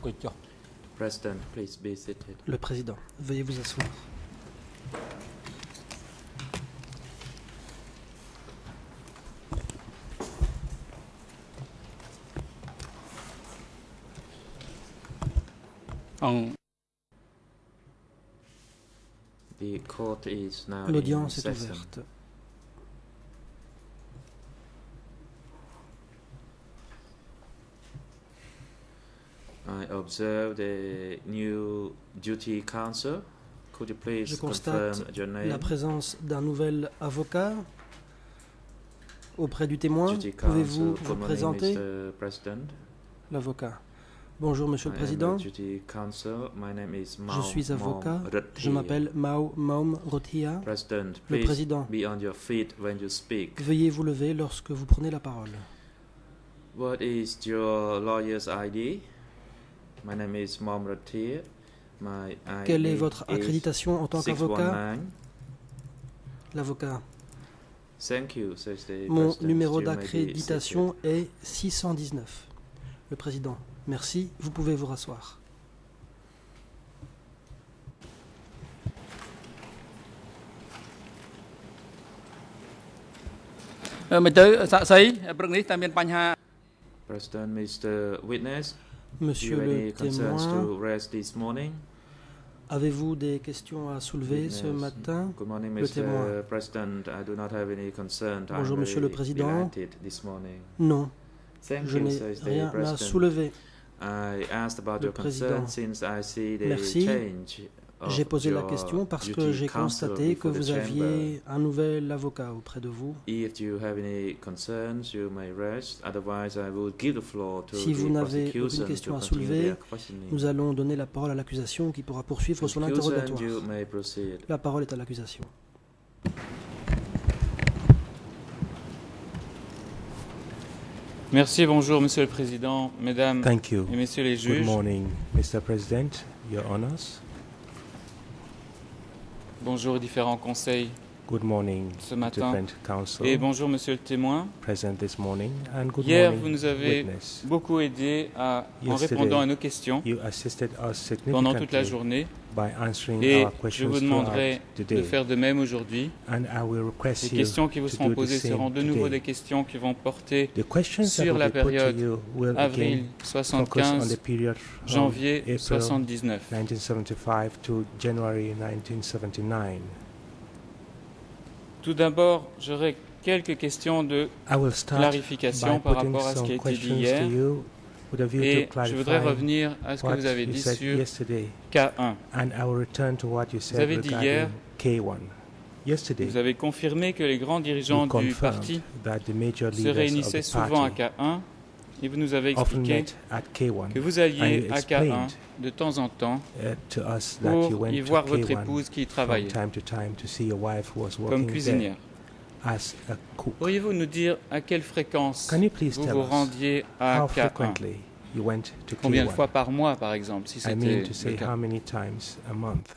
President, please be seated. Le président, veuillez vous asseoir. The court is now in L'audience est session. ouverte. I observe the new duty counsel. Could you please Je confirm constate your name? la présence d'un nouvel avocat auprès du témoin. Duty Pouvez-vous counsel, vous good morning, présenter? Mr. President. L'avocat. Bonjour, Monsieur le Président. Duty counsel. My name is Je suis avocat. Je m'appelle Maum Rothia. President, Le please président. be on your feet when you speak. Veuillez vous lever lorsque vous prenez la parole. What is your lawyer's ID? My name is Maum Rothia. My ID Quelle est votre is accréditation en tant qu'avocat? 619. L'avocat. Thank you, says the Mon President. numéro You may be d'accréditation est 619. Le président. Merci. Vous pouvez vous rasseoir. President, Mr. Witness, do you Monsieur have any le concerns témoin, to raise this morning? avez-vous des questions à soulever ce Witness. matin? Good morning, Le témoin. Mr. President. I do not have any concern. Bonjour, I'm Monsieur le very Président. delighted this morning. Non, Thank je you, n'ai says the rien à President. soulever. I asked about Le your Président. concern since I see the Merci. change of J'ai posé la your question parce que duty j'ai counsel constaté que before the vous chamber. aviez un nouvel avocat auprès de vous. If you have any concerns, you may raise. Otherwise, I will give the floor to Si vous the n'avez prosecution aucune question to à continue soulever, their questioning. nous allons donner la parole à l'accusation qui pourra poursuivre son Prosecution, interrogatoire. you may proceed. La parole est à l'accusation. Merci, bonjour Monsieur le Président, Mesdames Thank you. et Messieurs les Good juges. morning, Mr. President, Your Honors. Bonjour aux différents conseils Good morning, ce matin. different counsel Et bonjour Monsieur le témoin. present this morning, and good Hier, morning, vous nous avez witness. beaucoup aidé en Yesterday, répondant à nos questions You assisted us pendant toute la significantly journée. by answering Et our je questions vous demanderai throughout the de day. faire de même aujourd'hui. And I will Les request you questions qui vous to seront do the posées same seront de nouveau today. des questions qui vont porter The questions that sur will la be put to période you will avril again focus on the 75, period janvier April 79. 1975 to January 1979. Tout d'abord, j'aurai quelques questions de I will start clarification by par putting rapport à ce some qui a été dit questions hier. to you with a view Et to je voudrais clarify revenir à ce que what vous avez you dit said sur yesterday, K1. and I will return to what you said avez dit hier- regarding K1. Yesterday, Vous avez confirmé que les grands dirigeants you du confirmed parti that the major se leaders of réunissaient the souvent à party K1 et vous nous avez often expliqué met at K1, que vous and alliez you à K1 explained de temps en temps to us that you pour went y to voir votre K1 épouse qui y from travaillait time to time to see your wife who was comme working there cuisinière. as a cook. Pourriez-vous nous dire à quelle fréquence Can you please vous tell vous us rendiez à how K1? frequently you went to Combien de K1? fois par mois, par exemple, si I c'était mean to le say cas? how many times a month.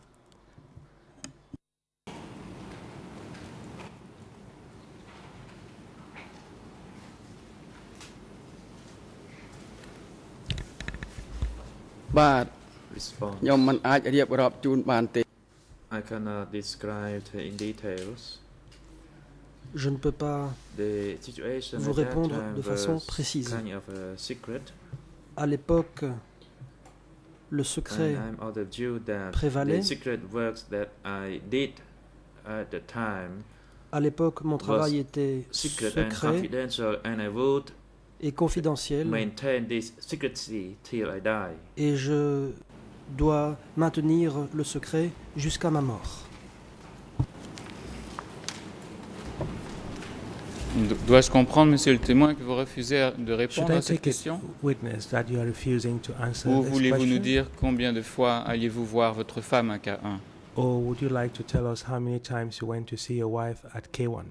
Response. ខ្ញុំមិនអាចរៀបរាប់ជូនបានទេ I cannot describe in details. Je ne peux pas, The situation vous at that répondre time de façon was précise. kind of a secret, à l'époque, le and secret I'm of the view that prévalait. the secret works that I did at the time À l'époque, mon travail était secret and secret confidential, and I would et confidentiel maintain this secrecy till I die. et je dois maintenir le secret jusqu'à ma mort. Dois-je comprendre, monsieur le témoin, que vous refusez de Should répondre I à cette take question? it witness that you are refusing to answer Ou this voulez-vous nous question? dire combien de fois alliez-vous voir votre femme à K1? Or would you like to tell us how many times you went to see your wife at K1?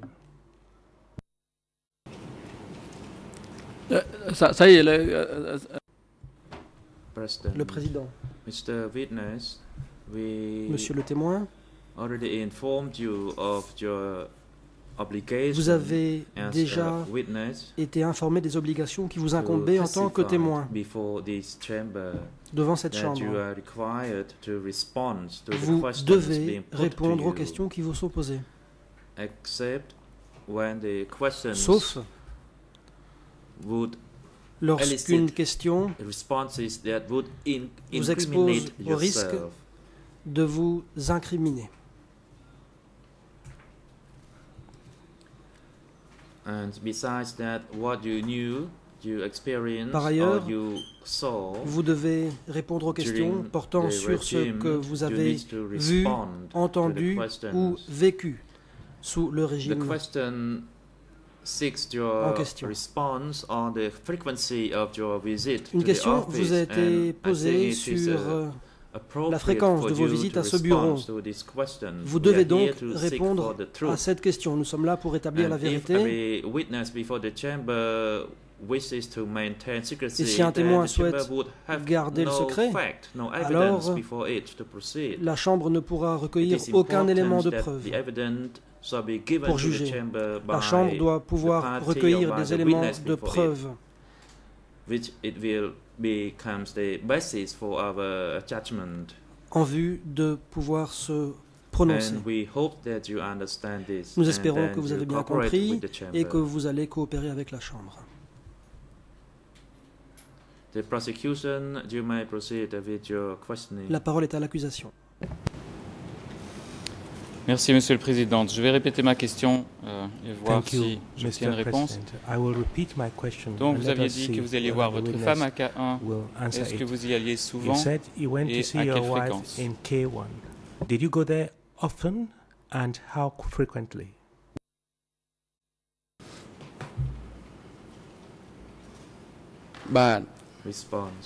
President, Le président, Mr. Witness, we monsieur le témoin, already informed you of your obligation Vous avez as déjà a witness été informé des obligations qui vous to incombaient en tant que testify témoin before this chamber, devant cette that chambre. you are required to respond to the Vous questions devez being put répondre to aux you, questions qui vous sont posées, except when the questions sauf would lorsqu'une question responses that would vous expose incriminate au risque yourself. de vous incriminer. And besides that, what you knew, you experienced, Par ailleurs, or you saw Vous devez répondre aux questions during portant the sur ce regime, que vous you avez need to vu, respond to the entendu questions. ou vécu sous le The régime. question seeks En your question. response on the frequency of your visit Une to the question office, vous a and été I posée think it is, sur appropriate la fréquence for de vos you visites to à ce bureau. respond to this question. Vous We devez are donc here to seek répondre for the à truth. cette question. Nous sommes là pour établir la And if vérité. every witness before the chamber wishes to maintain secrecy, Et si un then témoin the chamber souhaite would have garder le no secret, fact, no alors evidence before it to proceed. La Chambre ne pourra It recueillir is aucun important élément de that preuve. the evidence shall be given pour to the juger. chamber La by Chambre doit the pouvoir party recueillir or by des the éléments witness de before preuve, which it will becomes the basis for our judgment. en vue de pouvoir se prononcer. And we hope that you understand this. Nous and espérons then que vous you avez bien cooperate compris with the chamber. et que vous allez coopérer avec la Chambre. The prosecution, you may proceed with your questioning. La parole est à l'accusation. Merci, Monsieur le Président. Je vais répéter ma question et voir Thank you, si j'obtiens une Mr. réponse. President. I will repeat my question. Donc, and vous let aviez us dit see que vous alliez whether voir the votre witness femme à K1. will answer Est-ce que it. vous y alliez You souvent said you went et to see à your quelle wife fréquence? in K1. Did you go there often and how frequently? បាទ Response.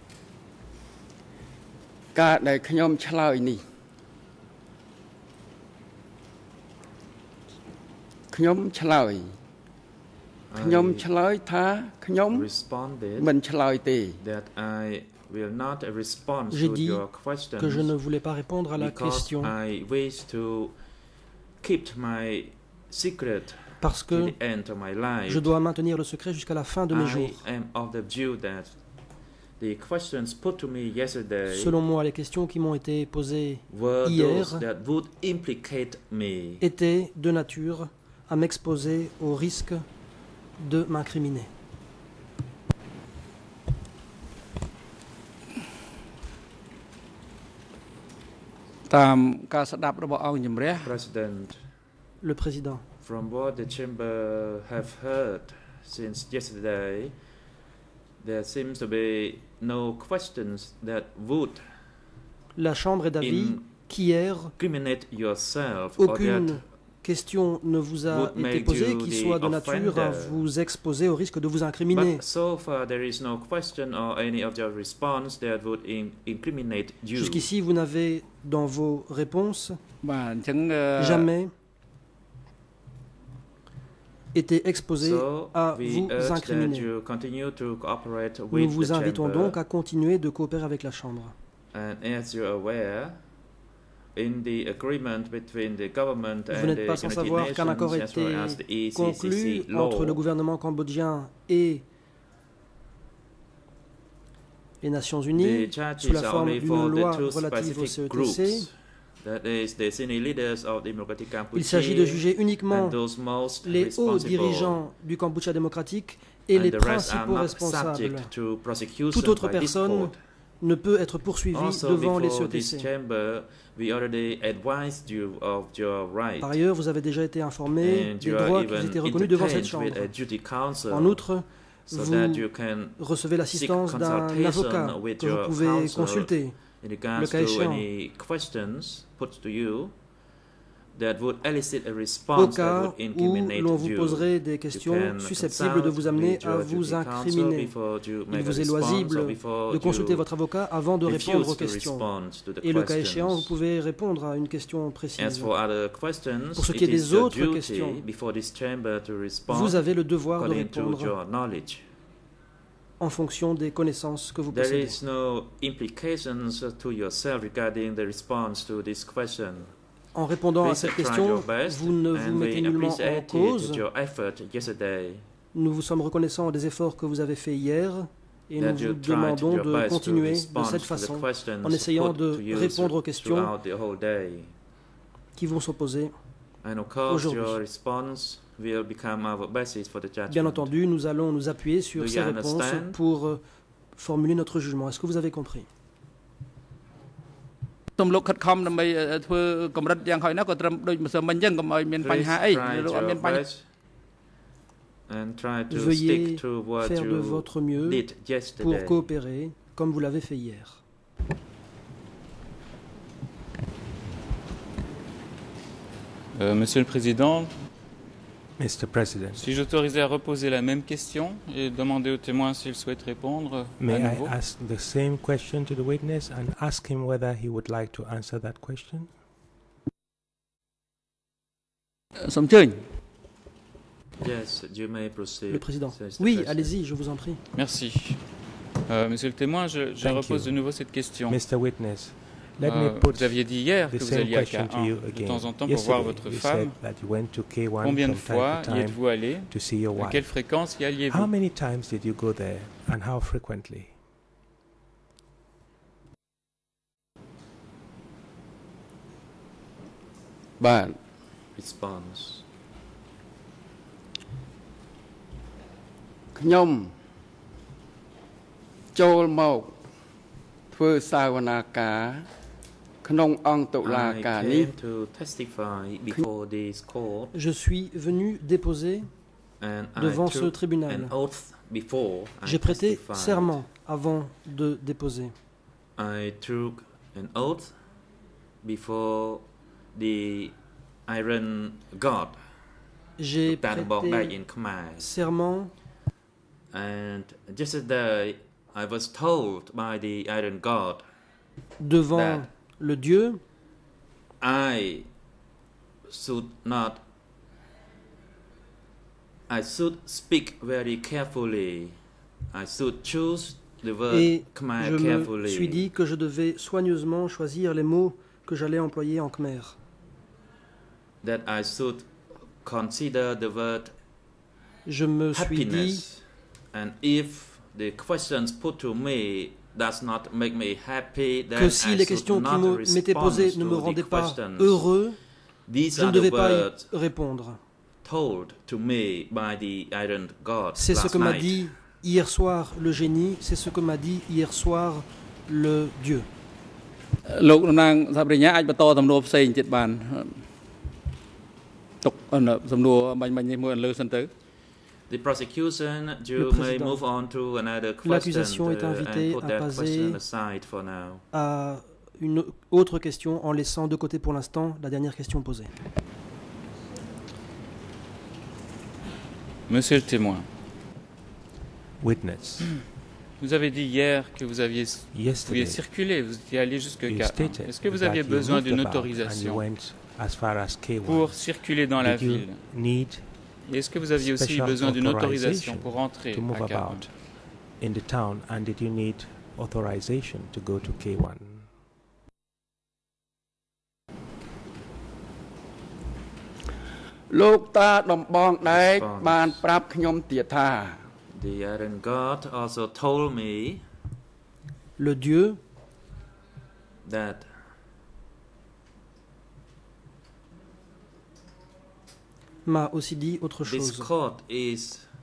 ការដែលខ្ញុំឆ្លើយនេះខ្ញុំឆ្លើយថាខ្ញុំ responded មិនឆ្លើយទេ that I will not respond J'ai to dit your questions que je ne voulais pas répondre à la because question I wish to keep my secret parce to que the end of my life. je dois maintenir le secret jusqu'à la fin de mes jours. I am of the view that the questions put to me yesterday Selon moi, les questions qui m'ont été posées were hier those that would implicate me. étaient de nature à m'exposer au risque de m'incriminer. តាមការស្ដាប់របស់អង្គជំរះ President, Le président, from what the chamber have heard since yesterday, there seems to be no questions that would la Chambre est d'avis qu'hier, incriminate yourself or aucune that question ne vous a would été make posée you qui the soit de nature à offender. vous exposer au risque de vous incriminer. But so far there is no question or any of your response that would incriminate you. Jusqu'ici, vous n'avez dans vos réponses បាទអញ្ចឹង jamais été exposé So à we vous urge that incriminer. you continue to cooperate Nous with vous the invitons chamber. donc à continuer de coopérer avec la Chambre. And as you're aware, in the agreement between the government Vous and n'êtes the pas sans United savoir qu'un accord a Nations as well as the été conclu ECCC law, entre le gouvernement cambodgien et les Nations the Unies charges sous la are forme only d'une for the loi two relative au specific CETC. groups. That is the senior leaders of Democratic Il s'agit de Cambodia juger uniquement and those most les hauts responsible. dirigeants du Cambodge démocratique et And les the rest are principaux not responsables. subject to prosecution Toute autre by this personne court. ne peut être poursuivi Also, devant les before this CETC. chamber, we already advised you of your rights. Par ailleurs, vous avez déjà été informé And des you are droits qui vous even étaient reconnus devant cette entertained with Chambre. a duty counsel, En outre, so vous that you can recevez l'assistance seek d'un consultation avocat with que vous your pouvez counsel consulter. in regards le cas to échéant. any questions put to you that would elicit a Au response that cas would où incriminate l'on vous you. poserait des You questions can susceptibles de consult vous amener with à your vous duty counsel incriminer. before you Il make a vous est response or loisible before de consulter you votre avocat avant de répondre refuse aux to questions. respond to the Et le cas échéant, vous questions. pouvez répondre à une question As précise. for other questions, Pour ce qui it est des is your autres duty questions, before this chamber to respond Vous avez le devoir de according to répondre your knowledge. en fonction des connaissances que vous There possédez. is no implications to yourself regarding the response to this question. En répondant à Please cette try question, your best, vous ne vous and mettez we nullement en appreciated cause. your effort yesterday. Nous vous sommes reconnaissants des efforts que vous avez faits hier et nous That vous you tried demandons your de best to continuer de respond cette to the façon questions en essayant put de to you répondre aux questions throughout the whole day. qui vont s'opposer. And of course, aujourd'hui. your response will become our basis for the judgment. Bien entendu, nous allons nous appuyer sur Do ces you réponses understand? pour formuler notre jugement. Est-ce que vous avez compris? សូមលោកខិតខំដើម្បីធ្វើកម្រិតយ៉ាងហោចណាស់ក៏ត្រឹមដូចម្សិលមិញអញ្ចឹងកុំឲ្យមានបញ្ហាអី Please លោកអត់ try មាន your បញ្ហា best and try to Veuillez stick to what faire de you votre mieux did pour yesterday. coopérer comme vous l'avez fait hier. Monsieur le Président, Mr. President, suis j'autorisé à reposer la même question et demander au témoin s'il souhaite répondre à may I nouveau. ask the same question to the witness and ask him whether he would like to answer that question? សូមអញ្ជើញ Yes, you may proceed. Le président. says the Oui, president. allez-y, je vous en prie. Merci. Monsieur le témoin, je Thank repose you. de nouveau cette question. Mr. Witness, let me put Vous aviez dit hier the que vous same alliez à question to you K1 de again. temps en temps pour voir Yesterday, votre you femme. said that you went to K1 Combien de from fois time to y time êtes-vous allé? to see your À wife. quelle fréquence y How alliez-vous? many times did you go there and how frequently? បាទ Response. ខ្ញុំចូលមកធ្វើសាវនាការក្នុងអង្គតុលា I ការនេះ came to testify before this court Je suis venu déposer and devant I ce took tribunal. an oath before I J'ai prêté testified. serment avant de déposer. I took an oath before the Iron God, J'ai Tanbong Dai prêté in Khmer. serment And yesterday I was told by the Iron God devant that le Dieu I should speak very carefully. I should choose the word et Khmer je me suis carefully. dit que je devais soigneusement choisir les mots que j'allais employer en Khmer. That I should consider the word Je me suis dit happiness. And if the questions put to me does not make me happy, then que si I les should questions qui not m'étaient respond posées ne to me the rendaient pas questions. heureux, These je ne are the devais pas words y répondre. told to me by the Iron God C'est ce last que m'a night. dit hier soir le génie, c'est ce que m'a dit hier soir le Dieu. លោកតំណាងសហប្រញ្ញាអាចបន្តសំណួរផ្សេងទៀតបានទុកសំណួរបាញ់នេះមួយលើសិនទៅ The prosecution, you Le may président. move on to another L'accusation question est invitée and put à that passer question aside for now. À une autre question en laissant de côté pour l'instant la dernière question posée. Monsieur le témoin, Witness, vous avez dit hier que vous pouviez yesterday circuler, vous étiez allé jusque you K1. stated Est-ce que vous that aviez you besoin moved d'une about and you autorisation went as far as K1. pour circuler dans la Did you ville? need Et est-ce que vous aviez aussi special besoin d'une autorisation authorization pour entrer to move à K1? about in the town, and did you need authorization to go to K1? លោកតាដំបងដែក Response. បានប្រាប់ខ្ញុំទៀតថា The Iron God also told me Le Dieu that m'a aussi dit autre this chose. court is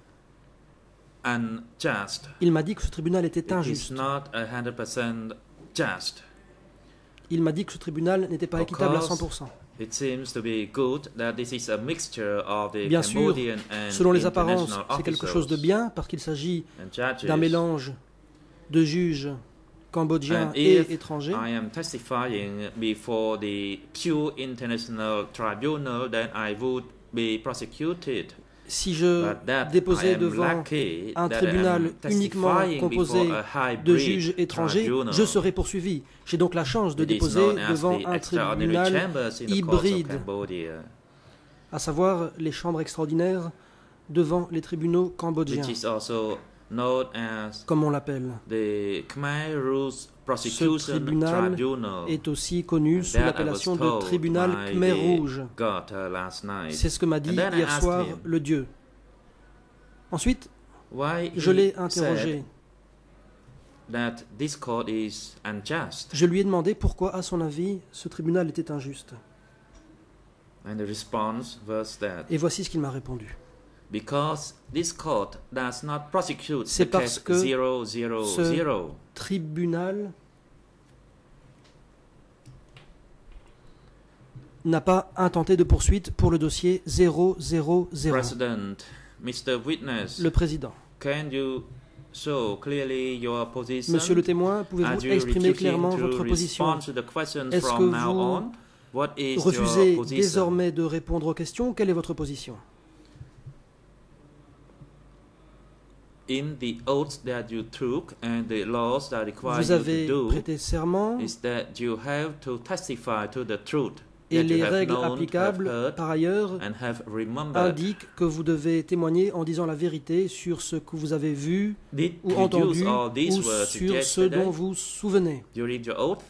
unjust. Il m'a dit que ce tribunal était It is injuste. not 100% just. Il m'a dit que ce tribunal n'était pas Of équitable à course. 100%. It seems to be good that this is a mixture of the Bien sûr, Cambodian and selon les apparences, international c'est quelque chose de officials bien parce qu'il s'agit and judges. d'un mélange de juges cambodgiens And et if étrangers. I am testifying before the pure international tribunal, then I would be prosecuted. Si je But that déposais I am devant lucky un that I tribunal am uniquement testifying composé before a de hybrid juges étrangers, tribunal. je serai poursuivi. J'ai donc la chance de It is déposer known as devant the un extraordinary tribunal chambers in the courts of hybride, Cambodia, à savoir les chambres extraordinaires devant les tribunaux which cambodgiens. is also known as comme on l'appelle. the Khmer Rouge Ce Prosecution tribunal Tribunal. est aussi connu And sous that I l'appellation was de told tribunal by Khmer the Rouge. God last night. C'est ce que m'a dit And then I hier asked soir him, le Dieu. Ensuite, Why je he l'ai interrogé. said that this court is unjust. Je lui ai demandé pourquoi, à son avis, ce tribunal était injuste. And the response was that Et voici ce qu'il m'a répondu. because this court does not prosecute C'est the parce case que 000, Tribunal n'a pas intenté de poursuite pour le dossier 000. President, Mr. Witness, Le président. can you show clearly your position? Monsieur le témoin, Are pouvez-vous you exprimer refusing clairement to votre position? respond to the questions Est-ce from que now vous on? What is your Refusez position? désormais de répondre aux questions. Quelle est votre position? In the oath that you took and the laws that require Vous you avez to do, prêté serment is that you have to testify to the truth et that you les have règles known, have applicables, heard, par ailleurs, and have remembered. indiquent que vous devez témoigner en disant la vérité sur ce que vous avez vu Did ou you entendu use all these ou words sur ce yesterday dont vous vous souvenez. during your oath?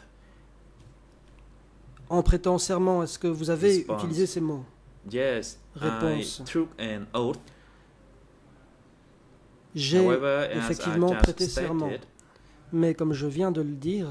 En prêtant serment, est-ce que vous avez Response. utilisé ces mots? Yes, Réponse. I took an oath. J'ai However, as I effectivement just prêté serment. stated, Mais comme je viens de le dire,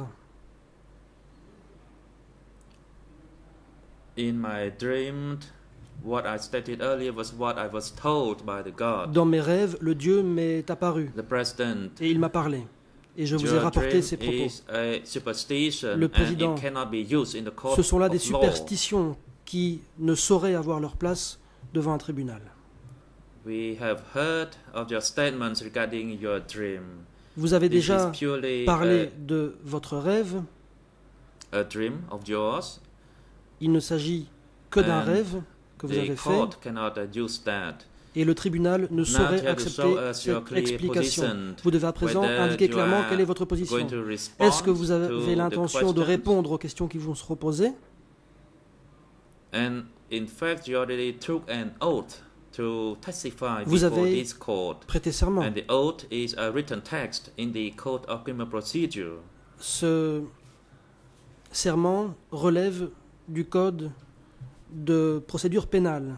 in my dream, what I stated earlier was what I was told by the God. dans mes rêves, le Dieu m'est apparu The President, et il m'a parlé. Et je vous ai your rapporté dream ces propos. is a superstition Le and président, it cannot be used in the court Ce sont là des of law. superstitions qui ne sauraient avoir leur place devant un tribunal. We have heard of your statements regarding your dream. Vous avez This déjà is purely parlé de votre rêve. a dream of yours. Il ne s'agit que d'un And rêve que vous The avez fait court cannot use that. et le tribunal ne Now saurait you have to show accepter us your cette clear explication. position. Vous devez à présent Whether indiquer you clairement are quelle est votre position. going to respond Est-ce que vous to avez the l'intention de questions? répondre aux questions qui vous seront posées? And in fact, you already took an oath to testify Vous before avez this court. Prêtez serment. And the oath is a written text in the Code of Criminal Procedure. Ce serment relève du code de procédure pénale.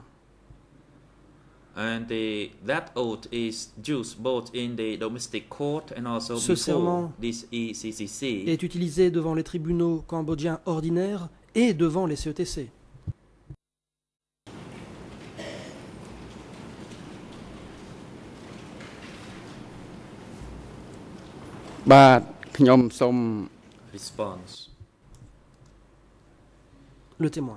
And that oath is used both in the domestic court and also Ce before serment this ECCC. est utilisé devant les tribunaux cambodgiens ordinaires et devant les CETC. បាទខ្ញុំសូម Response. Le témoin.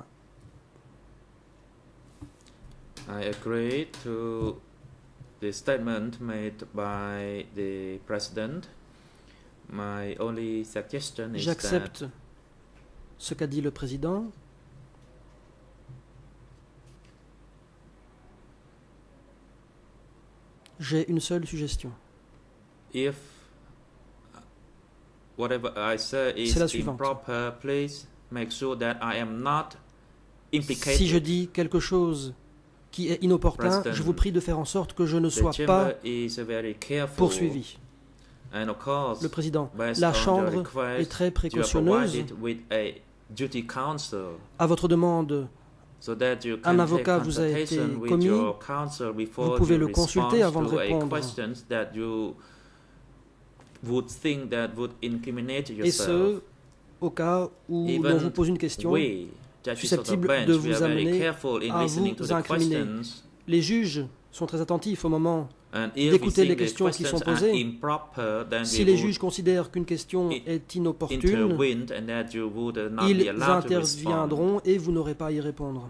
I agree to the statement made by the President. My only suggestion is that J'accepte ce qu'a dit le président. J'ai une seule suggestion. if whatever I say is C'est la suivante. improper, please make sure that I am not implicated. Si je dis quelque chose qui est inopportun, President, je vous prie de faire en sorte que je ne the sois chamber pas is very careful. poursuivi. And of course, Le président, based la on your Chambre request, est très you are précautionneuse. provided with a duty counsel, À votre demande, so that you un can avocat take vous a été consultation with commis. your counsel before Vous pouvez you le respond consulter avant de to a répondre. questions that you would think that would incriminate Et yourself. ce, au cas où Even l'on vous pose une question. We, judges of the susceptible bench, de we vous are very amener careful in à listening vous to the incriminer. questions. Les juges sont très attentifs au moment And if we d'écouter think les the questions qui sont questions are posées. improper, then Si we les would juges considèrent qu'une question est inopportune, intervene and that you would not be ils allowed to respond. interviendront et vous n'aurez pas à y répondre.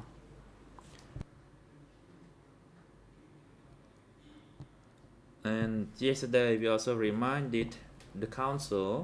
And yesterday we also reminded the council,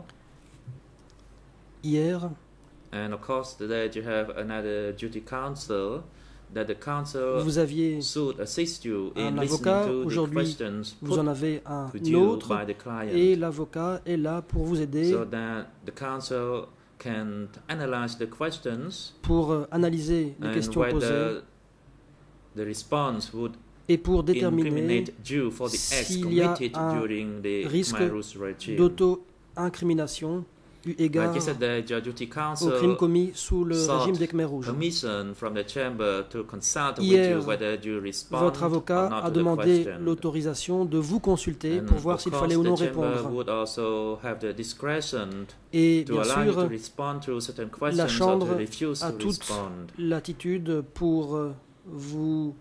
Hier, and of course today you have another duty counsel, that the council vous aviez should assist you in un listening avocat. to the Aujourd'hui, questions vous put en avez un to you autre by the client, et l'avocat est là pour vous aider, so that the council can analyze the questions pour analyser les and questions posées whether the response would et pour déterminer incriminate Jews for the acts s'il y a committed un during the risque Khmer Rouge regime. d'auto-incrimination eu égard Like yesterday, Judge Duty aux crimes Council commis sous le sought régime des Khmer Rouges. permission from the chamber to consult with Hier, you whether you respond votre or avocat not a to the demandé question. l'autorisation de vous consulter And pour voir of s'il course, fallait ou non the chamber répondre. would also have the discretion Et to bien allow you to sûr, respond to certain la questions or Chambre to refuse a to toute respond. l'attitude pour vous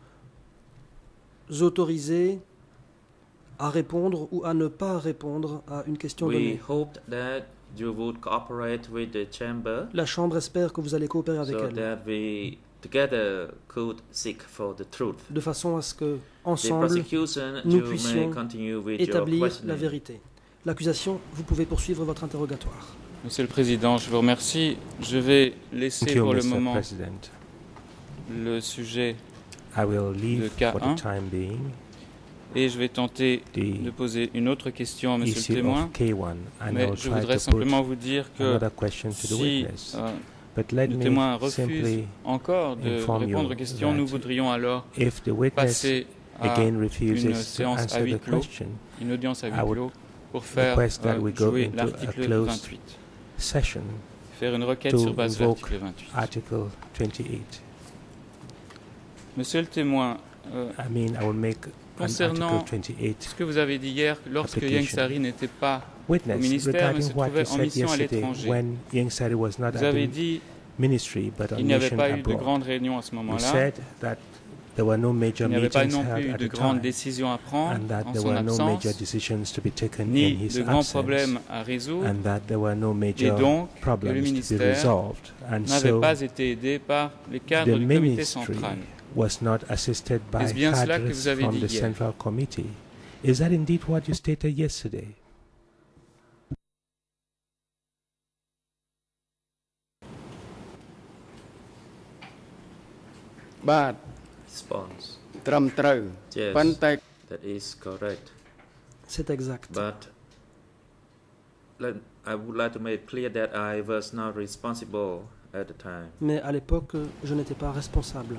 autoriser à répondre ou à ne pas répondre à une question We donnée. hoped that you would cooperate with the chamber La Chambre espère que vous allez coopérer avec so elle, that we together could seek for the truth. de façon à ce que, The ensemble, prosecution, nous you may puissions continue with your établir la questioning. vérité. L'accusation, vous pouvez poursuivre votre interrogatoire. Monsieur le Président, je vous remercie. Je vais laisser Thank you, pour le Mr. moment President. le sujet I will leave cas for the 1. time being et je vais tenter de the poser une autre question à Monsieur le issue témoin. of K1, and I Mais will je try voudrais to simplement put vous dire que another question to the si witness. But let le me témoin refuse simply encore de inform you répondre aux questions, nous that voudrions alors if the witness passer à again une refuses to séance à answer huis the clos, question, une audience à I huis would clos, pour faire request that we go jouer into a l'article closed 28, session faire une requête to sur base de invoke l'article 28. Article 28. Monsieur le témoin, I mean, I will make an concernant Article 28 ce que vous avez dit hier, lorsque application. Yang Sari n'était pas witness ministère, mais regarding se what trouvait you en said mission à yesterday l'étranger. when Yang Sari was not vous at avez the dit ministry but on qu'il n'y avait mission pas eu de abroad. grande réunion à ce You moment-là, said that there were no major il n'y avait pas meetings non plus held eu at de the grandes time, décisions à prendre and that en there son were no major absence, decisions to be taken in ni his de grands absence, problèmes à résoudre, and that there were no et major donc que le problems to be ministère resolved, and n'avait so pas été aidé par les the cadres du comité ministry central. was not assisted by Est-ce bien cela que cadres vous avez from dit the hier? Central Committee. Is that indeed what you stated yesterday? បាទ Response. ត្រឹមត្រូវ Yes, ប៉ុន្តែ that is correct. C'est exact. But I would like to make clear that I was not responsible at the time. Mais à l'époque, je n'étais pas responsable.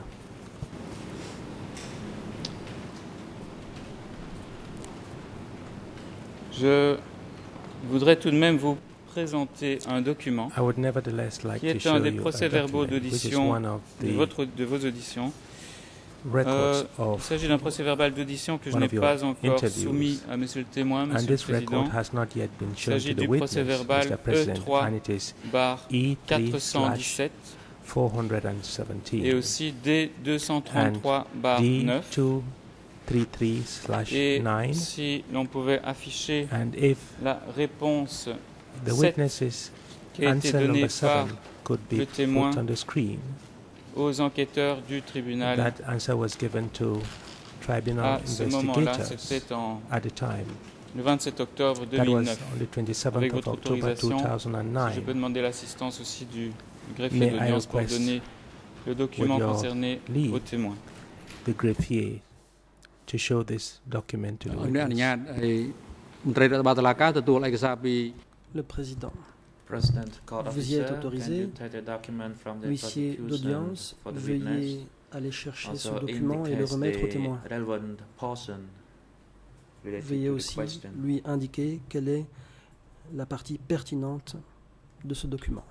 Je voudrais tout de même vous présenter un document I would nevertheless like qui to est show un des you a procès-verbaux document, which is d'audition one of de vos auditions. records Il of, s'agit d'un procès-verbal d'audition que je one n'ai of your pas encore interviews. soumis à Monsieur le témoin, and Monsieur le this record Président, has not yet been Il shown s'agit to the du witness, procès-verbal Mr. President, E3 and it is bar E3/417 417 et aussi D233 bar 9. Et D233/9, si l'on pouvait afficher and if la réponse the 7 witness's qui a été answer donnée number 7 par could be le put témoin on the screen, aux enquêteurs du tribunal that answer was given to tribunal à ce moment-là, investigators c'était at the time. le 27 octobre That was 2009. on the 27th Avec of votre October autorisation, Si je 2009. peux demander l'assistance aussi du greffier May I d'audience pour request, donner le document with your concerné leave, au témoin. the greffier to show this document to the អនុញ្ញា witness. តឲ្យមន្ត្រីរដ្ឋបាលតុលាការទទួលឯកសារពី Le président, President, court Vous y êtes officer, autorisé. can you take the document from the l'huissier prosecution d'audience, for the witness? veuillez aller chercher ce Also document et le indicates remettre au the témoin. relevant portion related Veuillez to the aussi question. lui indiquer quelle est la partie pertinente de ce document.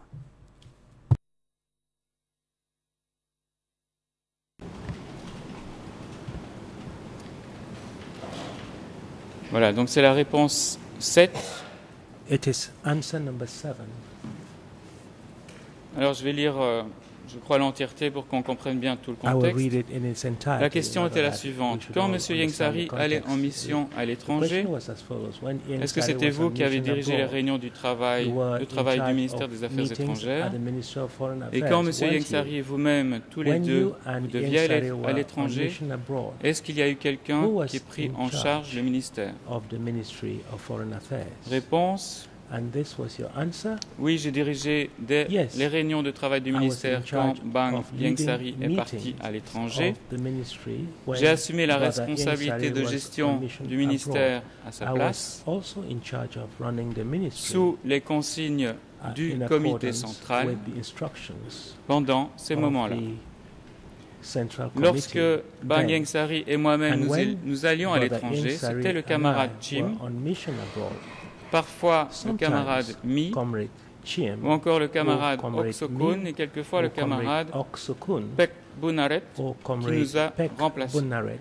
Voilà, donc c'est la réponse 7. It is answer number 7. Alors je vais lire, je crois, l'entièreté pour qu'on comprenne bien tout le I will contexte. read it in its entirety. La question in était la order that suivante. we should Quand all M. Yang understand Sari the allait en context. mission à The l'étranger, question was as follows. When Yang est-ce que Sari c'était was vous on qui avez mission dirigé les abroad, réunions du travail, you were le in travail du charge ministère of des Affaires meetings étrangères? at the Ministry of Foreign Et Affairs, quand M. weren't Yang you? Sari et vous-même, tous les When deux, you and vous Yang deviez aller Sari à were on l'étranger, mission abroad est-ce qu'il y a eu quelqu'un Who was qui prit in en charge charge le ministère? of the Ministry of Foreign Affairs. Réponse: And this was your answer? oui, j'ai dirigé Yes. les réunions de travail du I was ministère in quand charge Bang of Yang leading Sari est parti meetings à l'étranger. of the ministry when J'ai assumé la Brother Yang responsabilité Sari de was gestion on mission du ministère à abroad. sa I place, was also in charge of running the ministry sous les consignes du in comité accordance central with the instructions pendant ces of moments-là. the Central Lorsque Committee. Bang then. Yang Sari et moi-même And when nous allions à Brother l'étranger, Ieng Sari c'était le and camarade I Chim, were on mission abroad. parfois le Sometimes camarade Mi, Comrade Chim ou encore le camarade comrade Oksokun Mi, et quelquefois or le camarade Comrade Oksokun, Pek Bunaret or qui Comrade nous a Pek remplacés. Bunaret,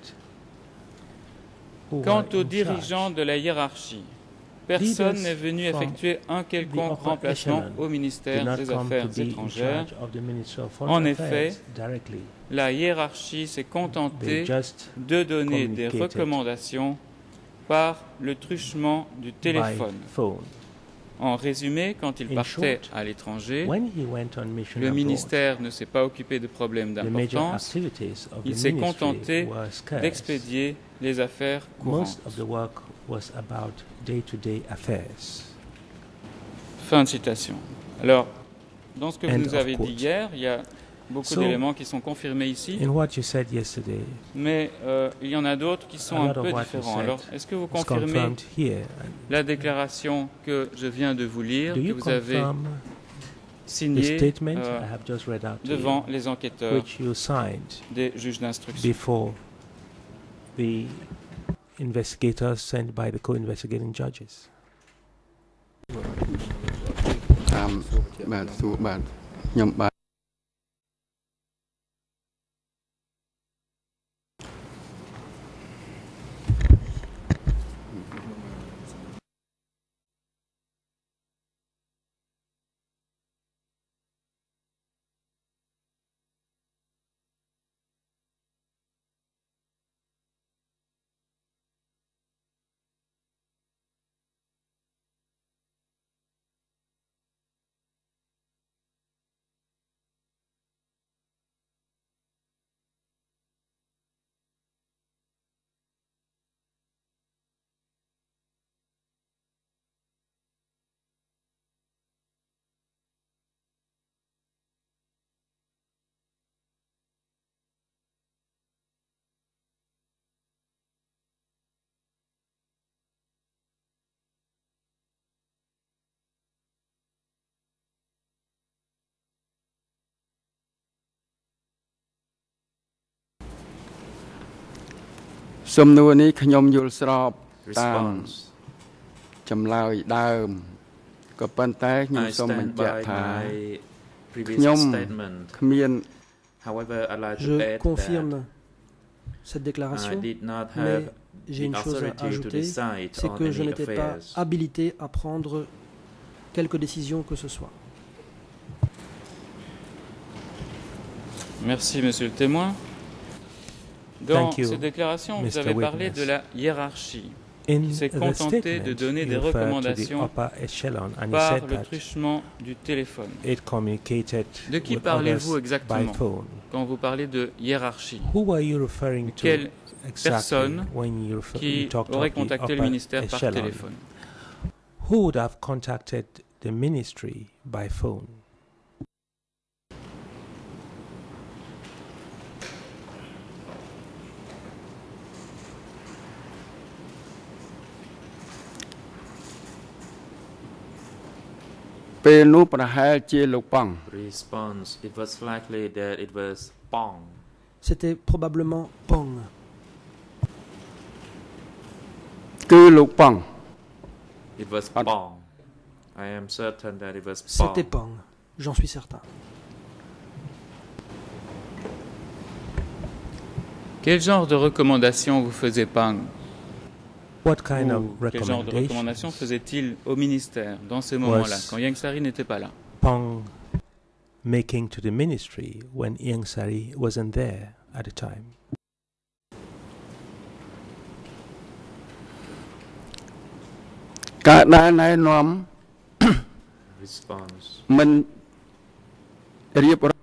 who Quant were aux in dirigeants charge. de la hiérarchie, personne Leaders n'est venu from effectuer un The quelconque upper remplacement echelon au did ministère not des come to Affaires be in étrangères. charge of the Ministry of En Foreign effet, Affairs directly. La hiérarchie s'est They contentée just de donner des communicated recommandations par le truchement du by téléphone. phone. En résumé, quand il In partait short, à l'étranger, When he went on mission le abroad, ministère ne s'est pas occupé de problèmes the major d'importance, activities of il the s'est ministry contenté were scarce. d'expédier les affaires Most courantes. of the work was about day-to-day affairs. Fin de citation. Alors, dans ce que vous End nous of avez quote. dit hier, il y a beaucoup So, d'éléments qui sont confirmés ici, In what you said yesterday, mais il y en a d'autres qui sont a un lot of peu what you différents. said Alors, est-ce que vous is confirmez confirmed here. la déclaration que je viens de vous lire, Do que you vous avez confirm the signée statement I have just read out to devant you, les enquêteurs which you signed des juges d'instruction? before the investigators sent by the co-investigating judges? តាមបាទសួរបាទខ្ញុំបាទ សំណួរនេះខ្ញុំយល់ស្របតាម Response. ចម្លើយដើមក៏ប៉ុន្តែខ្ញុំ I សូមបញ្ stand ជាក់ by ថា my previous ខ្ញុំ statement. គ្មាន However, I'd like to Je add confirme cette that I déclaration, did not mais have j'ai the une chose à authority to ajouter, decide c'est on que je any n'étais pas affairs. habilité à prendre quelque décision que ce soit. Merci, monsieur le témoin. Dans Thank you, cette déclaration, vous Mr. avez parlé Witness. de la hiérarchie In s'est the contenté statement, de donner des you referred to the recommandations upper echelon, and you par said le that truchement du téléphone. it communicated De qui with parlez-vous others by exactement phone. Quand vous parlez de hiérarchie, Who were you referring to quelle exactly personne when you qui talked aurait about the contacté le upper ministère par echelon? téléphone? Who would have contacted the ministry by phone? ពេលនោះប្រហែលជាលោកប៉ង់ Response. It was likely that it was Pong. C'était probablement Pong. គឺលោកប៉ង់ It was Pong. I am certain that it was C'était Pong. Pong, j'en suis certain. Quel genre de recommandations vous faisait Pang? What kind Ou of quel genre de recommandations recommendations faisait-il au ministère dans ces moments-là, Was- quand Yang Sari n'était pas là? Pong making to the ministry when Ieng Sari wasn't there at the time? ការដែលណែនាំ Response. មិនរៀបរយ